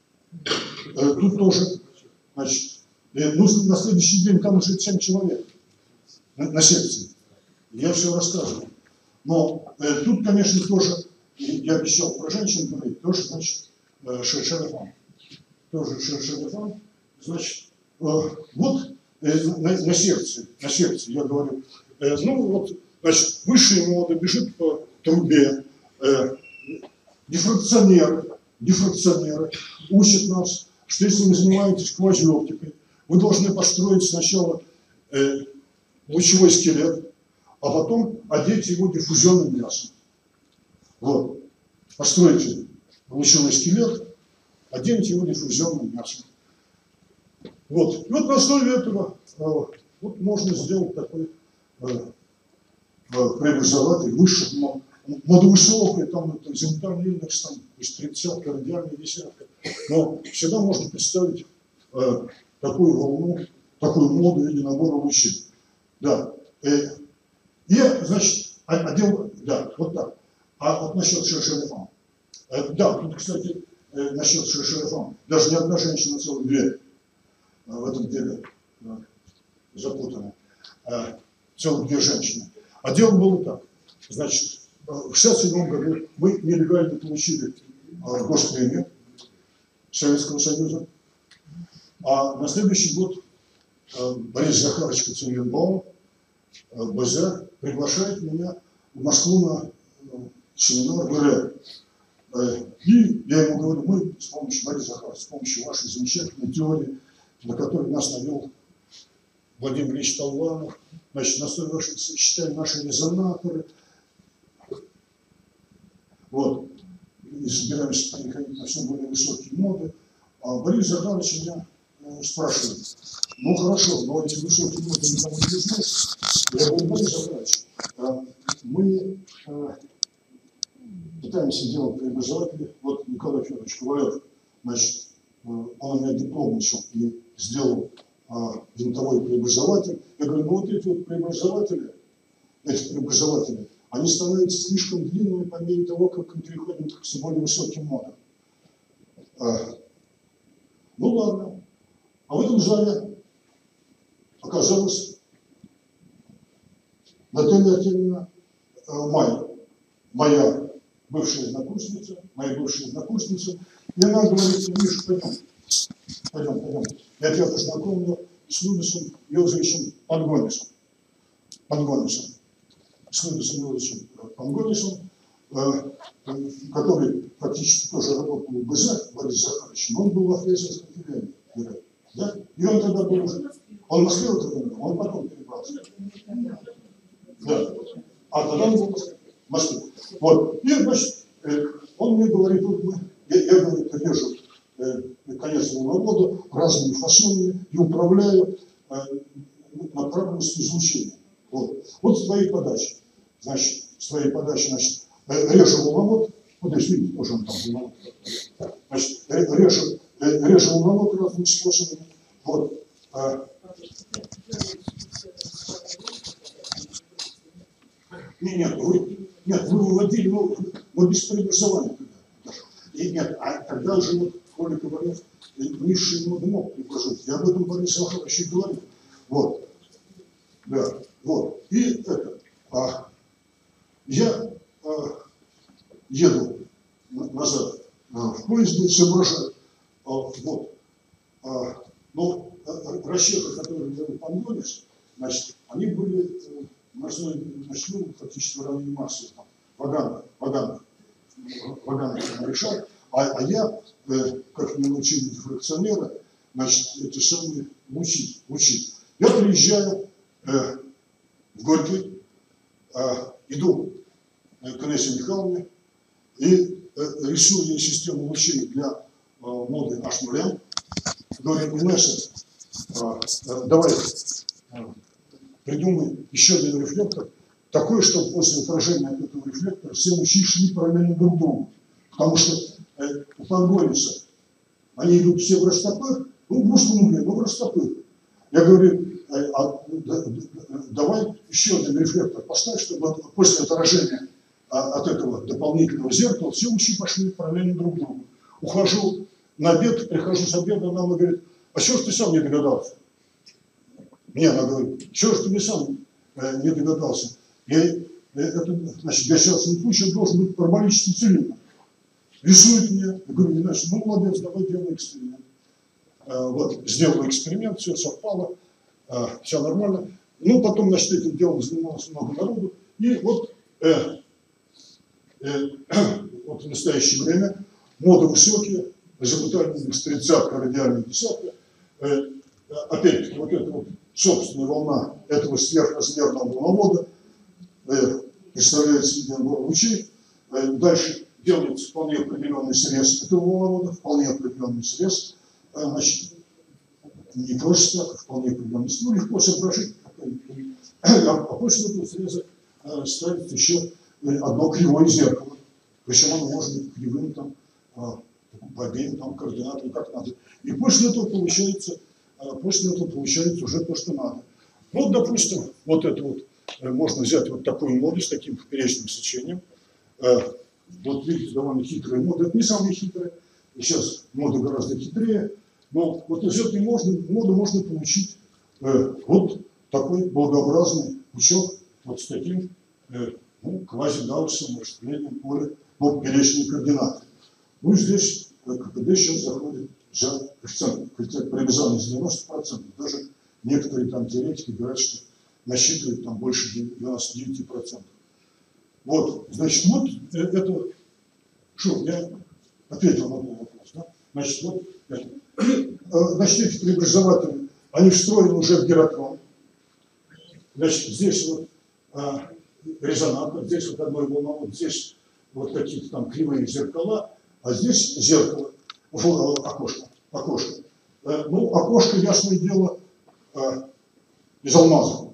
э, тут тоже, значит, э, ну, на следующий день там уже семь человек на, на секции. Я все рассказывал. Но э, тут, конечно, тоже, я обещал про женщин говорить, тоже, значит, э, Шершеляфан. Тоже Шершеляфан. Значит, э, вот э, на, на секции, на секции я говорю, э, ну вот, значит, высшая мода бежит по трубе, э, дифракционеры, дифракционеры учат нас, что если вы занимаетесь квазиоптикой, вы должны построить сначала э, лучевой скелет, а потом одеть его диффузионным мясом. Вот. Постройте лучевой скелет, оденьте его диффузионным мясом. Вот. И вот на основе этого э, вот можно сделать такой э, э, преобразователь высших мод. Мода высокая, там это экземплярный индекс, там из тридцатка, радиальная десятка. Но всегда можно представить э, такую волну, такую моду или набор лучей. Да. Э, и, значит, отдел, да, вот так. А вот насчет Шершеляфан. Э, да, тут, кстати, э, насчет Шершеляфан. Даже не одна женщина, целых две э, в этом деле э, запутаны. Э, целых две женщины. А дело было так. Значит, в шестьдесят седьмом году мы нелегально получили э, госпремию Советского Союза. А на следующий год э, Борис Захарович Кациненбаум, э, БЗ, приглашает меня в Москву на э, семинар в эр э, И я ему говорю, мы с помощью Бориса Захаровича, с помощью вашей замечательной теории, на которой нас навел Владимир Ильич Толванов, значит, на основе вашей считаем наши резонаторы. Вот. И собираемся переходить на все более высокие моды. А Борис Захарович меня э, спрашивает: ну хорошо, но эти высокие моды никому не нужны. Я говорю: Борис Захарович, э, мы э, пытаемся делать преобразователи. Вот Николай Федорович Ковалев, значит, э, он у меня дипломничал и сделал э, винтовой преобразователь. Я говорю: ну вот эти вот преобразователи, эти преобразователи, они становятся слишком длинными по мере того, как мы переходим к все более высоким модам. А, ну ладно. А в этом зале оказалась Наталья Артемьевна Майя, моя бывшая однокурсница, моя бывшая однокурсница. И она говорит: Миша, пойдем, пойдем, пойдем. Я тебя познакомлю с Людвигом Йозефовичем Пангонисом. Пангонисом. С Людвигом Йозефовичем Пангонисом, который фактически тоже работал в БЗ, Борис Захарович, но он был в Ахтеевском филиале. Да? И он тогда был уже. Он в Москве в это время, он потом перебрался. Да. А тогда он был в Москве. Вот. И, значит, он мне говорит: вот мы, я, я говорю, режу э, конец волновода разными фасонами и управляю э, направленностью излучения. Вот. Вот с твоей подачи. Значит, с твоей подачи, значит, э, режу волновод. Вот здесь видите, тоже он там волновод. Значит, э, режу, э, режу волновод разными способами. Вот. Э, Нет, нет, вы, нет, вы выводили, но, но без преобразования. И нет, а тогда уже вот Коля Ковалев низший моды мог предложить. Я об этом Борис Захарович говорил. Вот. Да, вот. И это. А, я а, еду назад а, в поезде, соображаю. А, вот. А, но а, расчеты, которые делал Пангонис, значит, они были ночной, ночной фактически в районе массы, там, Ваганов, Ваганов, Ваганов решал, а, а я, э, как меня научили дифракционера, значит, это самое, учить, учить. Я приезжаю э, в Горький, э, иду э, к Инессе Михайловне и э, рисую ей систему лучей для э, моды эйч ноль. Говорю, Инесса, э, э, давай э, придумай еще один рефлектор, такой, чтобы после отражения от этого рефлектора все лучи шли параллельно друг другу. Потому что э, у Пангониса они идут все в растопыр, ну, в узком угле, но в растопыр. Я говорю, э, а, да, да, давай еще один рефлектор поставь, чтобы после отражения а, от этого дополнительного зеркала все лучи пошли параллельно друг другу. Ухожу на обед, прихожу с обеда, она мне говорит, а чего ж ты сам не догадался? Мне она говорит, чего ж ты мне сам э, не догадался? Я, э, это, значит, для частного случая должен быть параболический цилиндр. Рисует мне, я говорю, значит, ну молодец, давай делай эксперимент. Э, вот, сделал эксперимент, все совпало, э, все нормально. Ну, потом, значит, этим делом занималось много народу. И вот, э, э, вот в настоящее время моды высокие, изобретательная тридцатка, радиальная десятка. Э, опять-таки, вот эта вот собственная волна этого сверхразмерного волновода э, представляет себе набор лучей. Э, дальше делается вполне определенный срез этого волновода, вполне определенный срез. Э, значит, не просто так, а вполне определенный срез. Ну, легко соображить. А после этого среза э, ставится еще одно кривое зеркало. Причем оно может быть кривым там, э, по обеим там, координатам, как надо. И после этого получается После этого получается уже то, что надо. Вот, допустим, вот это вот, можно взять вот такую моду с таким поперечным сечением. Вот видите, довольно хитрые моды. Это не самые хитрые. Сейчас моды гораздо хитрее. Но вот из этой моды, моды можно получить вот такой благообразный пучок вот с таким ну, квази-гауссовым расширением поля по поперечной координате. Ну и здесь КПД сейчас заходит за коэффициент преобразования девяносто процентов. Даже некоторые там теоретики говорят, что насчитывают там больше девяноста девяти процентов. Вот, значит, вот это, что, я ответил на этот вопрос, да? Значит, вот это. И, значит, эти преобразователи, они встроены уже в гиротрон. Значит, здесь вот а, резонатор, здесь вот одной волновод, здесь вот какие-то там кривые зеркала, а здесь зеркало. Окошко, окошко. Ну, окошко, ясное дело, из алмаза.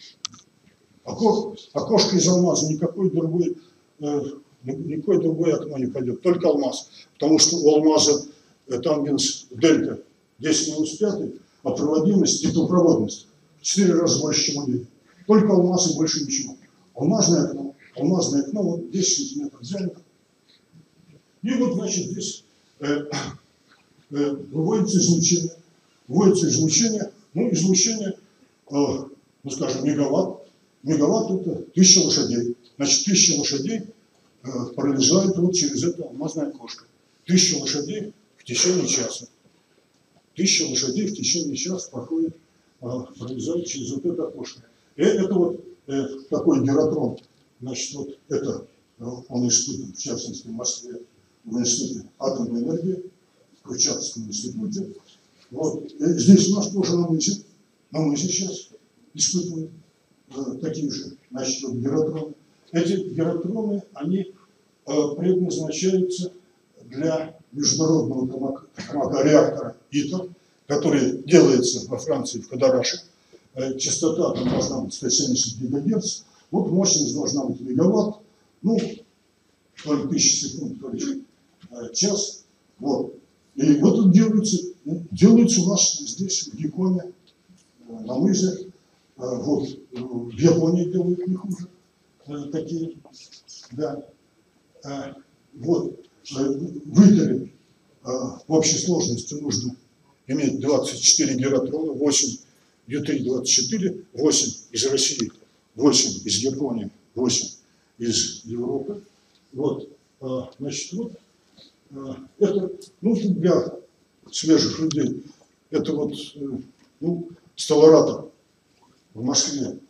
Окошко из алмаза, никакой другой, никакое другое окно не пойдет, только алмаз. Потому что у алмаза тангенс дельта десять минус пять, а проводимость, теплопроводность в четыре раза больше, чем у людей. Только алмаз и больше ничего. Алмазное окно, алмазное окно, вот десять сантиметров диаметра. И вот, значит, здесь Э, э, выводится излучение, выводится излучение, ну, излучение, э, ну, скажем, мегаватт, мегаватт это тысяча лошадей, значит, тысяча лошадей э, пролезает вот через это алмазное окошко, тысяча лошадей в течение часа, тысяча лошадей в течение часа проходит, э, пролезает через вот это окошко. И это вот э, такой гиротрон, значит, вот это э, он испытан, в частности, в Москве, в институте атомной энергии, в Курчатовском институте. Вот. И здесь у нас тоже на мысе, на мысе сейчас испытывают э, такие же, значит, вот, гиротроны. Эти гиротроны, они э, предназначаются для международного токамака реактора ИТЕР, который делается во Франции, в Кадараше. Частота там должна быть сто семьдесят гигагерц. Вот мощность должна быть мегаватт. Ну, то ли тысячи секунд, то ли час. Вот. И вот это делается, делается у нас здесь, в Якоме, на лыжах. Вот. В Японии делают не хуже. Такие. Да. Вот. В ИТЕРе в общей сложности нужно иметь двадцать четыре гератрона, восемь Ю три двадцать четыре, восемь из России, восемь из Японии, восемь из Европы. Вот, значит, вот, это, ну, для свежих людей, это вот, ну, столаратор в Москве,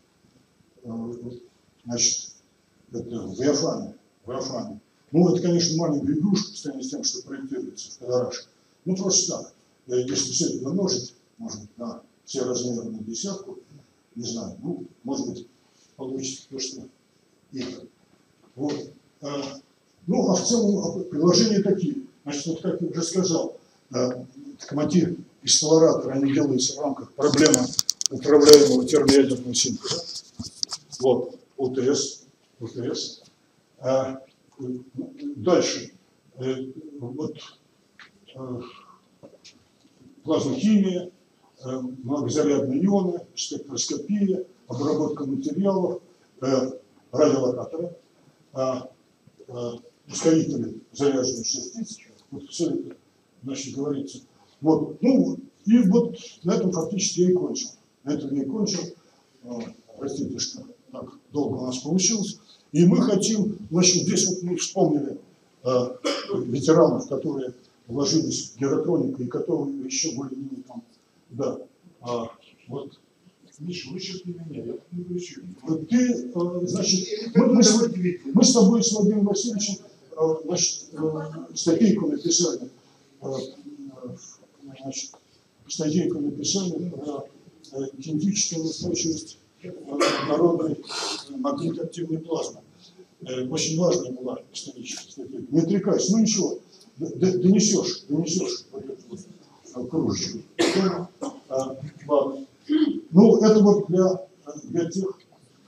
значит, это в Иофане, в Иофане. Ну, это, конечно, маленькая игрушка, по сравнению с тем, что проектируется в Кадараше. Ну, просто так, если все это намножить, может быть, на все размеры на десятку, не знаю, ну, может быть, получится то, что это. Вот. Ну, а в целом приложения такие. Значит, вот как я уже сказал, токамаки из столаратора, они делаются в рамках проблемы управляемого термоядерного синтеза. Вот, УТС, УТС. А, дальше, вот, плазмохимия, многозарядные ионы, спектроскопия, обработка материалов, радиолокаторы, ускорители заряженных частиц. Вот все это, значит, говорится. Вот, ну, и вот на этом фактически я и кончил. На этом я и кончил. Простите, что так долго у нас получилось. И мы хотим, значит, здесь вот мы вспомнили э, ветеранов, которые вложились в геротронику и которые еще более-менее там, да, а, вот. Миша, вычеркни меня, я не вычеркну. Вот ты, э, значит, мы, мы, с, мы с тобой с Владимиром Васильевичем, э, значит, э, статейку написали, э, значит, статейку написали про э, кинетическую устойчивость народной магнитоактивной плазмы. Очень важная была историческая статья. Не отрекайся, ну ничего, донесешь, донесешь вот эту вот кружечку. Ну, это вот для, для тех,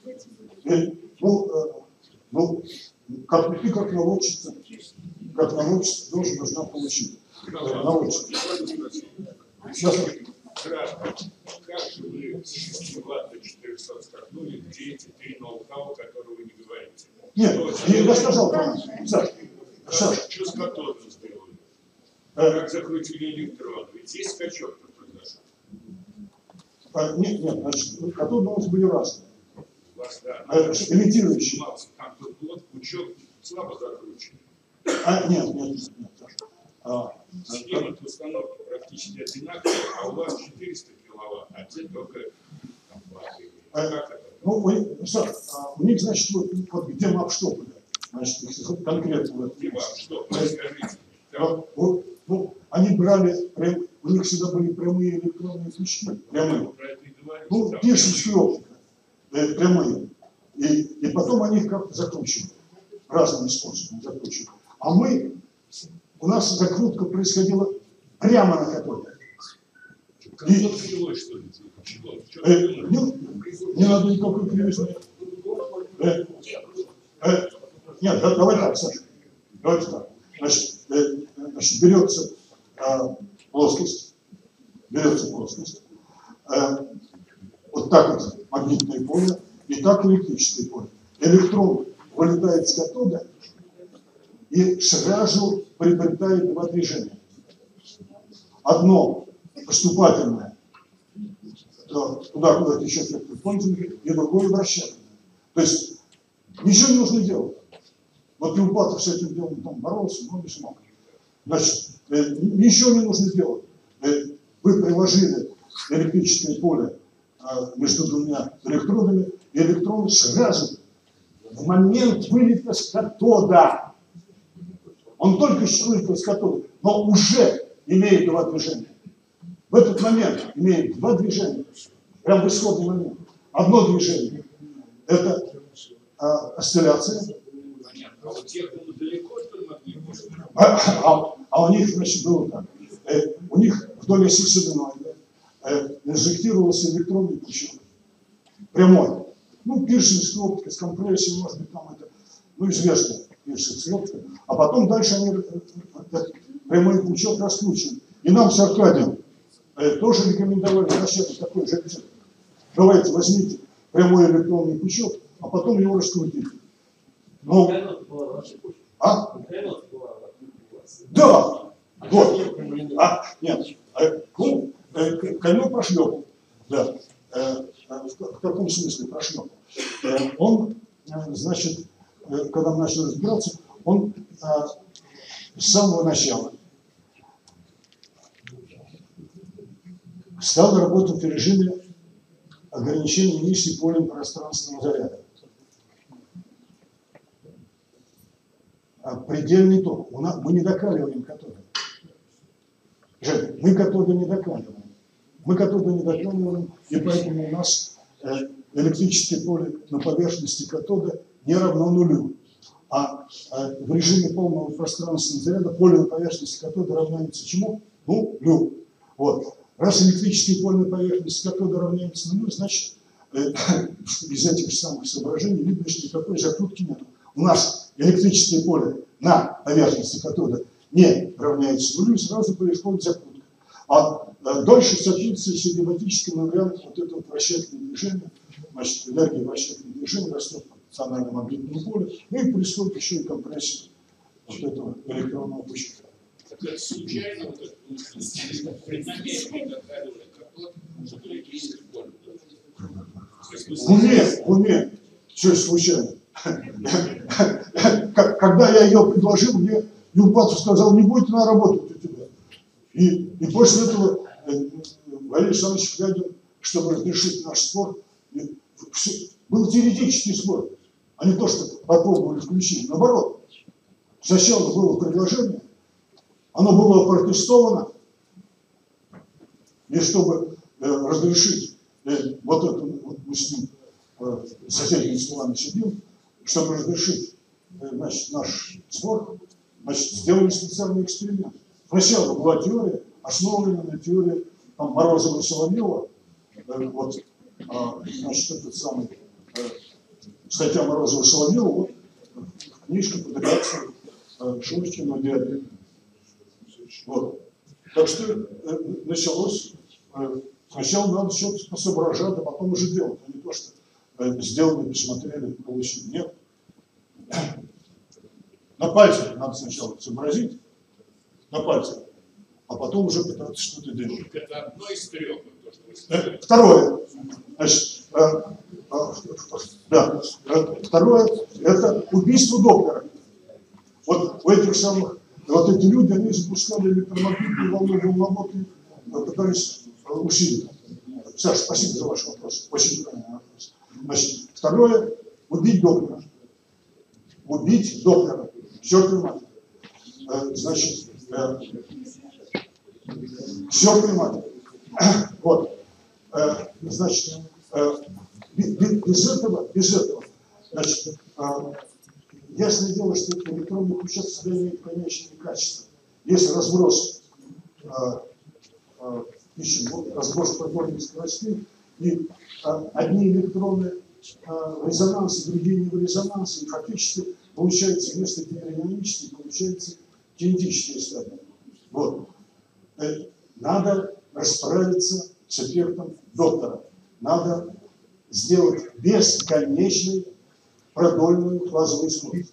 ну, ну, как ты как наводчица, как наводчица тоже должна получить. Наводчица. Сейчас. Как же вы с шести ватт до четырёхсот столкнули, где эти три ноу-хау, которые вы не говорите? Нет, я, я сказал, Саша, Саша, что с катодом сделали? Как закрутили электрон? Ведь здесь скачок произошел. А, нет, нет, значит, катоды у нас были разные. У вас, да. А, имитирующие. Там тут вот пучок слабо закручен. А, нет, нет, нет, нет, Саша. А, Схема установки практически одинаковая, а у вас четыреста киловатт, а те только там ватты. Как это? Ну, у, Саша, а, у них, значит, вот, вот где мапштопы, значит, их конкретно вот. Не вам, что? Расскажите. А, вот, ну, они брали, прям, у них всегда были прямые электронные пучки, прямые. Ну, пирсинская оптика, э, прямые. И, и потом они их как-то закручивали, разными способами закручивали. А мы, у нас закрутка происходила прямо на катоде. И... Пчелой, что ли? Э, не, не надо никакой кривизны. Э, э, нет, да, давай так, Саша. Давайте так. Значит, э, значит берется э, плоскость, берется плоскость, э, вот так вот магнитное поле, и так электрическое поле. Электрон вылетает с катода и сразу приобретает два движения. Одно поступательное, туда, куда течет электрофондинг, и другое вращательное. То есть ничего не нужно делать. Вот Илпатов с этим делом там боролся, но не смог. Значит, э, ничего не нужно делать. Э, вы приложили электрическое поле э, между двумя электродами, и электрон сразу в момент вылета с катода, он только что вылетел с катода, но уже имеет два движения. В этот момент имеет два движения, прямо в исходный момент. Одно движение – это э, осцилляция, А вот те, кто далеко, что ли, могли, может, А, а, а у них, значит, было так. Э, у них вдоль оси солиноида э, инжектировался электронный пучок. Прямой. Ну, пирсинг оптика с компрессией, может быть, там это, ну, известная пирсинг оптика. А потом дальше они этот прямой пучок раскручивают. И нам с Аркадием э, тоже рекомендовали вначале такой же рецепт. Давайте возьмите прямой электронный пучок, а потом его раскрутите. Но... А? Да! Вот. А, нет. Ну, конек прошлепал. Да. В каком смысле прошлепал? Он, значит, когда мы начали разбираться, он с самого начала стал работать в режиме ограничения эмиссии полем пространственного заряда. Предельный ток. Мы не докаливаем катоды. Жаль, мы катоды не докаливаем. Мы катоды не докаливаем, и поэтому у нас электрическое поле на поверхности катода не равно нулю. А в режиме полного пространственного заряда поле на поверхности катода равняется чему? Ну, нулю. Вот. Раз электрическое поле на поверхности катода равняется нулю, значит, из этих самых соображений видно, что никакой закрутки нет. У нас электрическое поле на поверхности катода не равняется нулю, и сразу происходит закрутка. А, а дальше в соответствии с идиоматическим вариантом вот этого вращательного движения, значит, энергия вращательного движения растет по национальному магнитному полю, ну и происходит еще и компрессия вот этого электронного пучка. Это случайно, вот это преднамеренно докаливали катод, чтобы электрическое поле. В уме, в уме, все случайно. Когда я ее предложил, мне Юлпатов сказал, не будет она работать у тебя. И, и после этого Валерий Александрович Клягин, чтобы разрешить наш спор, был теоретический спор, а не то, что попробовали включить. Наоборот, сначала было предложение, оно было протестовано, и чтобы э, разрешить э, вот это, вот мы с ним э, соседними столами сидим, чтобы разрешить э, значит, наш спор, значит, сделали специальный эксперимент. Сначала была теория, основанная на теории там, Морозова и Соловьева, э, вот, э, значит, этот самый, э, статья Морозова и Соловьева, вот, книжка под редакцией э, Шурочкина дяди. Вот. Так что э, началось, э, сначала надо что-то посоображать, а потом уже делать, а не то, что э, сделали, посмотрели, получили. Нет. На пальцах надо сначала сообразить, на пальцах, а потом уже пытаться что-то делать. Это одно из трех. То, что вы э, второе. Значит, э, э, да, э, второе – это убийство доктора. Вот у этих самых вот эти люди, они запускали электромагнитную волну волноводы, пытались усилить. Саша, спасибо за ваш вопрос. Очень правильный вопрос. Значит, второе – убить доктора. Убить доктора. Все понимаете. Значит, все понимаете. Вот. Значит, без этого, без этого, значит, ясное дело, что электронный пучок всегда имеет конечные качества. Есть разброс, э, э, ищем, разброс продольных скоростей, и э, одни электроны э, в резонансе, другие не в резонансе, и фактически получается вместо гетеродинамических, получается кинетические стадии. Вот. Э, надо расправиться с эффектом доктора. Надо сделать бесконечный продольную фазовую скорость.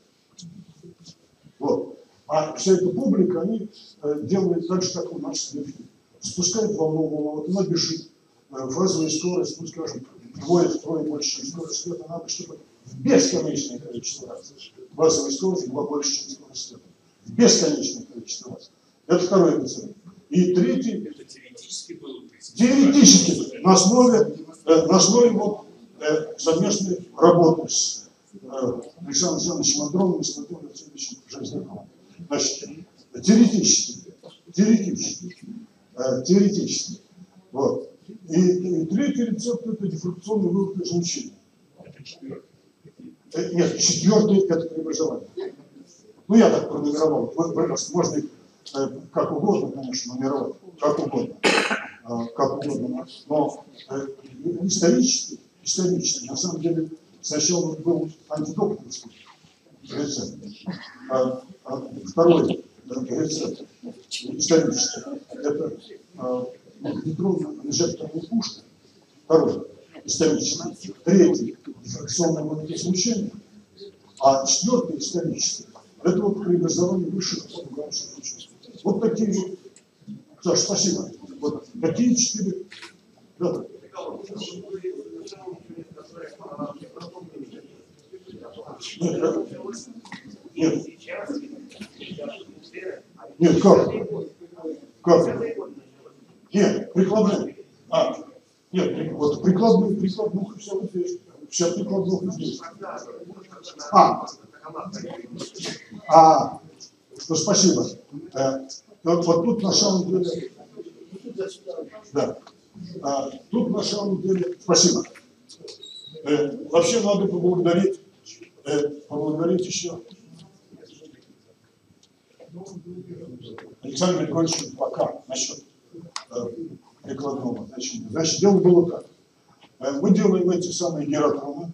Вот. А вся эта публика, они э, делают так же, как у нас. Спускают волну, вот она бежит. Э, фазовая скорость, ну, скажем, двое-трое больше, чем скорость света. Надо, чтобы в бесконечное количество раз. Фазовая скорость была больше, чем скорость света. В бесконечное количество раз. Это второй пациент. И третий. Это теоретически было? Теоретически. На основе, э, на основе вот, совместной работы с э, Александром Александровичем Андроновым и с Владимиром Васильевичем Железняковым. Значит, теоретически, теоретически, э, теоретически. Вот. И, и третий рецепт – это дифракционный вывод излучения. Э, Нет, четвертый это преобразование. Ну, я так пронумеровал. Можно их э, как угодно, конечно, нумеровать. Как угодно. Э, как угодно. Но э, исторически, исторически, на самом деле, сначала был антидопинговский рецепт. А, а второй рецепт исторический – это э, магнитронно-инжекторная пушка. Второй исторический. Третий – фракционное магнитоизлучение. А четвертый исторический – это вот преобразование высших фотографических веществ. Вот такие вот. Саша, спасибо. Вот такие четыре. Да. Нет, да? Нет. Нет, как? Как? Нет, прикладные. А, нет, вот прикладные, прикладных все вот здесь. Все прикладных здесь. А, а, ну спасибо. Э, вот, вот тут на самом деле, да, а, тут на самом деле, спасибо. Э, вообще надо поблагодарить, э, поблагодарить еще Александра Григорьевича пока насчет э, прикладного значения. Значит, дело было так. Э, мы делаем эти самые гиротроны,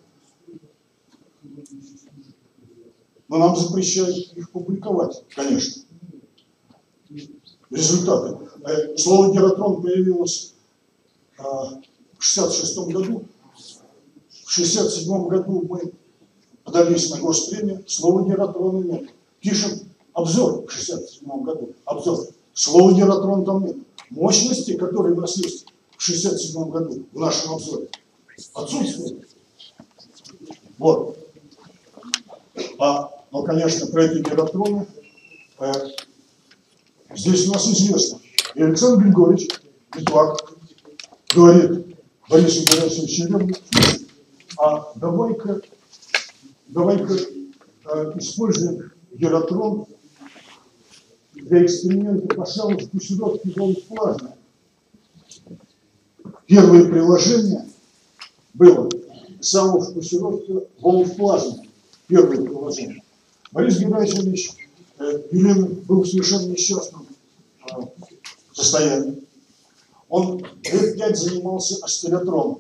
но нам запрещают их публиковать, конечно. Результаты. Э, слово гиротрон появилось э, в шестьдесят шестом году. В шестьдесят седьмом году мы подались на госпремию, слова гиротрона нет. Пишем обзор в шестьдесят седьмом году. Обзор. Слова гиротрон там нет. Мощности, которые у нас есть в шестьдесят седьмом году в нашем обзоре, отсутствуют. Вот. А, ну, конечно, про эти гиротроны э, здесь у нас известно. И Александр Григорьевич Литвак говорит Борису Борисовичу Черемну: а давай-ка давай-ка э, используем гиротрон для эксперимента по самовкусировке волн плазмы. Первое приложение было самовкусировка волн плазмы. Первое приложение. Борис Геннадьевич э, Юлин был в совершенно несчастном э, состоянии. Он лет пять занимался осциллятроном.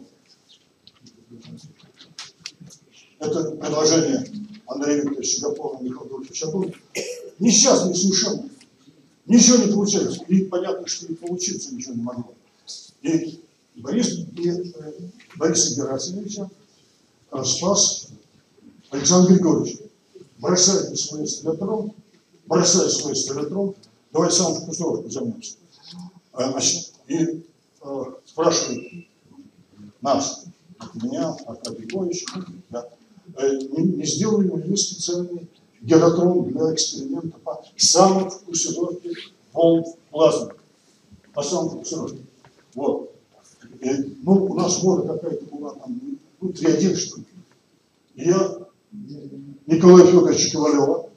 Это предложение Андрея Викторовича Гапонова, Михаила Дмитриевича Гапонова. Несчастный совершенно. Ничего не получается. И понятно, что и получиться ничего не могло. И Борис, и, э, Бориса Герасимовича э, спас Александр Григорьевич. Бросай свой осциллятрон, бросай свой осциллятрон, давай сам вкусовку займемся. Э, значит, и э, спрашивает нас, меня, Аркадий Григорьевич, да, э, не, не сделали ли мы специальный гиротрон для эксперимента по самовкусировке волн плазмы. По самовкусировке. Вот. И, ну, у нас мода какая-то была там, ну, три один, что ли. И я Николая Федоровича Ковалева.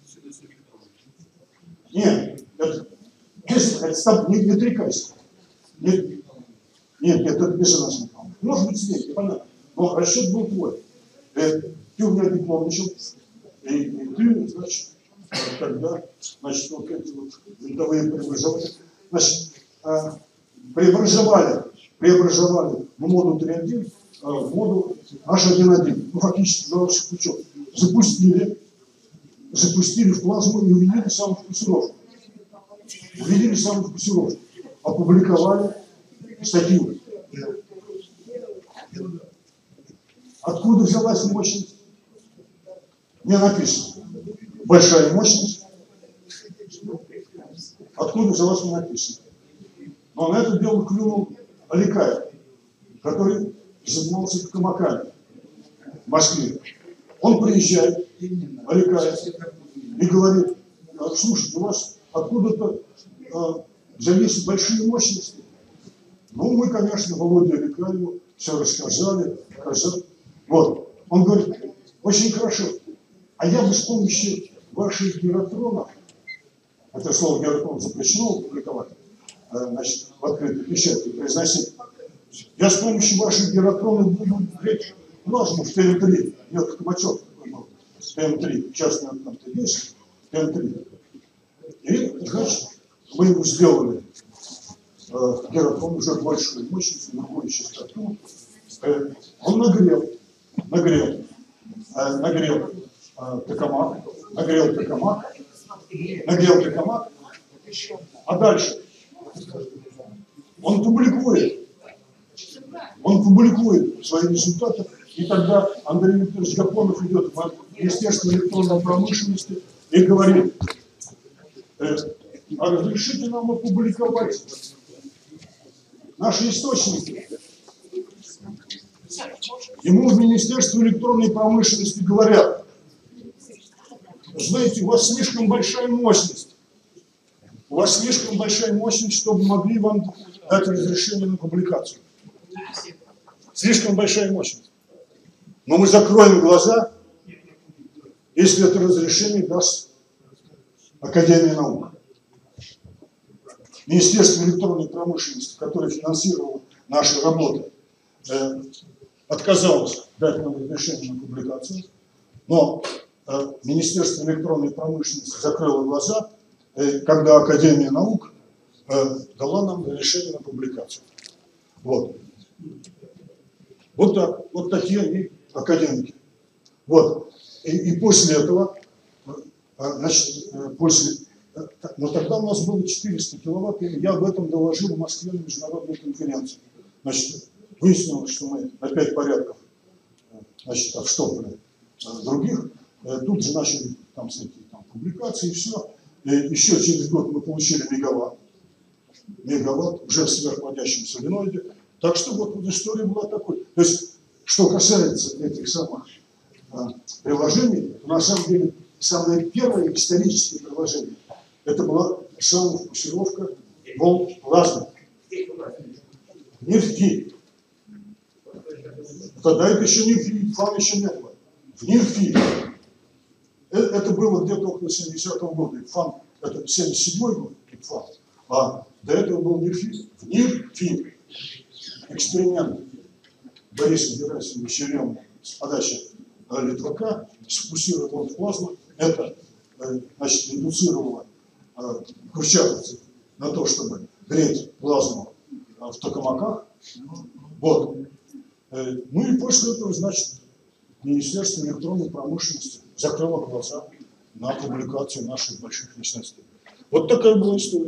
Нет, это, это не, не отрекайся. Нет, нет, нет, это без нас. Может быть, нет, непонятно. Но расчет был твой. Э, ты у меня дипломничал. И, и ты, значит, когда, значит, вот эти вот винтовые преобразования, значит, э, преобразовали, преобразовали в моду три один э, в моду эйч один один. Ну, фактически, белорусский пучок. Запустили, запустили в плазму и увидели самовкусировку. Увидели самовкусировку. Опубликовали статью. Откуда взялась мощность? Не написано. Большая мощность. Откуда взялась, не написано. Но на это дело клюнул Аликаев, который занимался в Камакане, в Москве. Он приезжает, Аликаев, и говорит: слушайте, у вас откуда-то э, взялись большие мощности. Ну, мы, конечно, Володе Аликаеву все рассказали, рассказали. Вот. Он говорит: очень хорошо. А я бы с помощью ваших гиротронов, это слово гиротрон запрещено публиковать, значит, в открытой печати произносить, я с помощью ваших гиротронов буду греть плазму в теле три, нет, кабачок, П М-три, частный там есть, П М-три. И, значит, мы ему сделали э, гератрон уже большую мощность, другую частоту. Э, он нагрел, нагрел, э, нагрел э, токамак, нагрел токамак, нагрел токамак. А дальше он публикует, он публикует свои результаты, и тогда Андрей Викторович Гапонов идет в Министерство электронной промышленности и говорит: э, а разрешите нам опубликовать наши источники. Ему в Министерстве электронной промышленности говорят: знаете, у вас слишком большая мощность. У вас слишком большая мощность, чтобы могли вам дать разрешение на публикацию. Слишком большая мощность. Но мы закроем глаза, если это разрешение даст Академия наук. Министерство электронной промышленности, которое финансировало наши работы, э, отказалось дать нам разрешение на публикацию, но э, Министерство электронной промышленности закрыло глаза, э, когда Академия наук э, дала нам разрешение на публикацию. Вот. Вот так, вот такие они академики. Вот. И, и после этого, значит, после, но тогда у нас было четыреста киловатт, и я об этом доложил в Москве на международной конференции. Значит, выяснилось, что мы на пять порядков, значит, отштопали других. Тут же начали там всякие там публикации и все. И еще через год мы получили мегаватт. Мегаватт уже в сверхводящем соленоиде. Так что вот, вот история была такой. То есть, что касается этих самых а, приложений, то на самом деле самое первое историческое приложение это была самофокусировка волн плазмы. Нефти. Тогда это еще не ФИ, фан еще не было. В НИРФИ. Это, это было где-то около семидесятого года. ФАН это семьдесят седьмой год, ФАН. А до этого был НИРФИ. В НИРФИ. Эксперимент Бориса Герасимовича Черемова с подачи Литвака сфокусировал в плазму. Это, значит, индуцировало курчатовцев на то, чтобы греть плазму в токамаках. Вот. Ну и после этого, значит, Министерство электронной промышленности закрыло глаза на публикацию наших больших мощностей. Вот такая была история.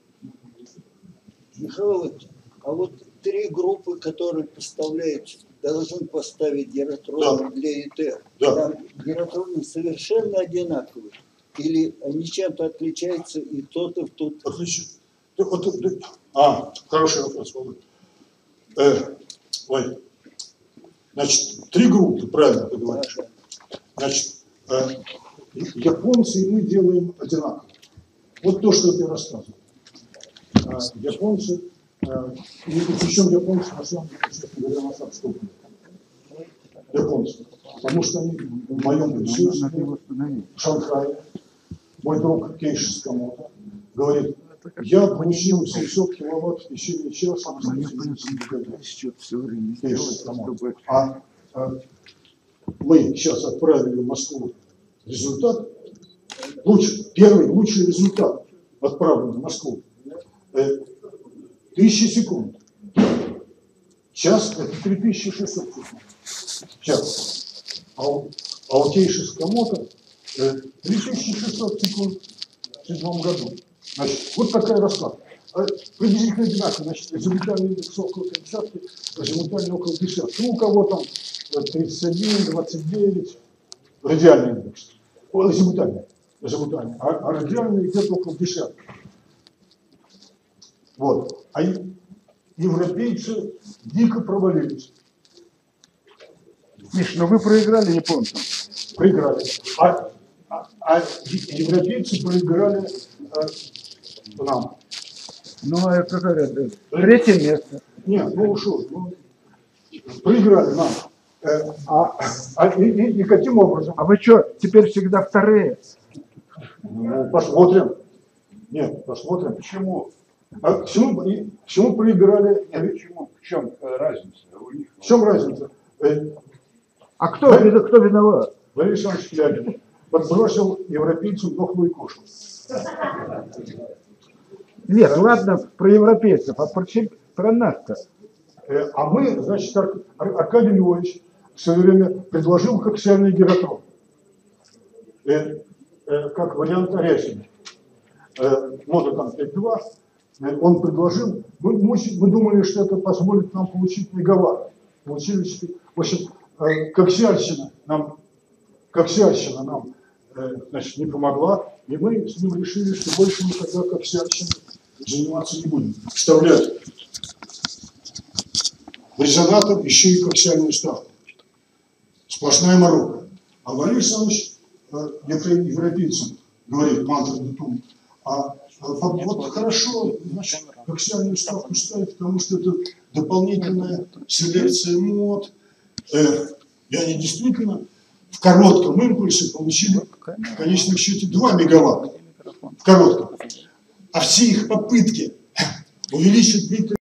Михаил, а вот три группы, которые поставляют, должны поставить геротроны Да. для ИТ. Да. Там геротроны совершенно одинаковые. Или они чем-то отличаются, и тот, и тот. Отлично. Вот, а, хороший вопрос, Володя. Э, ой. Значит, три группы, правильно ты говоришь. Значит, э, японцы и мы делаем одинаково. Вот то, что я рассказывал. Э, японцы, э, и причем японцы, на самом деле, честно говоря, нас обступили. Японцы. Потому что они в моем ресурсе, в Шанхае, мой друг Кейши Скамото говорит: я получил семьсот киловатт в течение часа. А, а мы сейчас отправили в Москву результат, лучший, первый лучший результат отправлен в Москву. Э, тысяча секунд. Час это три тысячи шестьсот секунд. Час. А у, а у Кейши Скамото э, три тысячи шестьсот секунд в седьмом году. Значит, вот такая раскладка. Приблизительно одинаково. Значит, азимутальный индекс около тридцатки, азимутальный около десятки. Ну, у кого там тридцать один, двадцать девять, радиальный индекс. О, азимутальный. азимутальный. А, а радиальный где-то около десятки. Вот. А европейцы дико провалились. Миш, ну вы проиграли японцам. Проиграли. А, а, а европейцы проиграли э, нам. Ну, а это говорят, третье место. Нет, ну ушел. Ну, проиграли нам. Э, а, а и, и, и каким образом? А вы что, теперь всегда вторые? Ну, посмотрим. Нет, посмотрим. Почему? А к чему, и, к чему проиграли? Нет, почему? В чем разница? У них? В чем разница? Э, А кто, кто виноват? Борис Иванович Клягин подбросил европейцам дохлую кошку. Нет, ладно про европейцев, а про, про нас-то. А мы, значит, Аркадий Львович в свое время предложил коаксиальный гиротрон. Как вариант Аряхина. Мода там пять два. Он предложил, мы, мы, мы думали, что это позволит нам получить мегаватт. Получились, в общем, коаксиальщина нам, коаксиальщина нам значит, не помогла, и мы с ним решили, что больше мы тогда коаксиальщиной заниматься не будем. Вставлять в резонатор еще и коаксиальную ставку. Сплошная морока. А Борис Иванович, это европейцам говорит, мантра Дутум, а вот хорошо, значит, коаксиальную ставку ставить, потому что это дополнительная селекция мод. Э, и они действительно в коротком импульсе получили в конечном счете два мегаватта. В коротком. А все их попытки увеличить длительность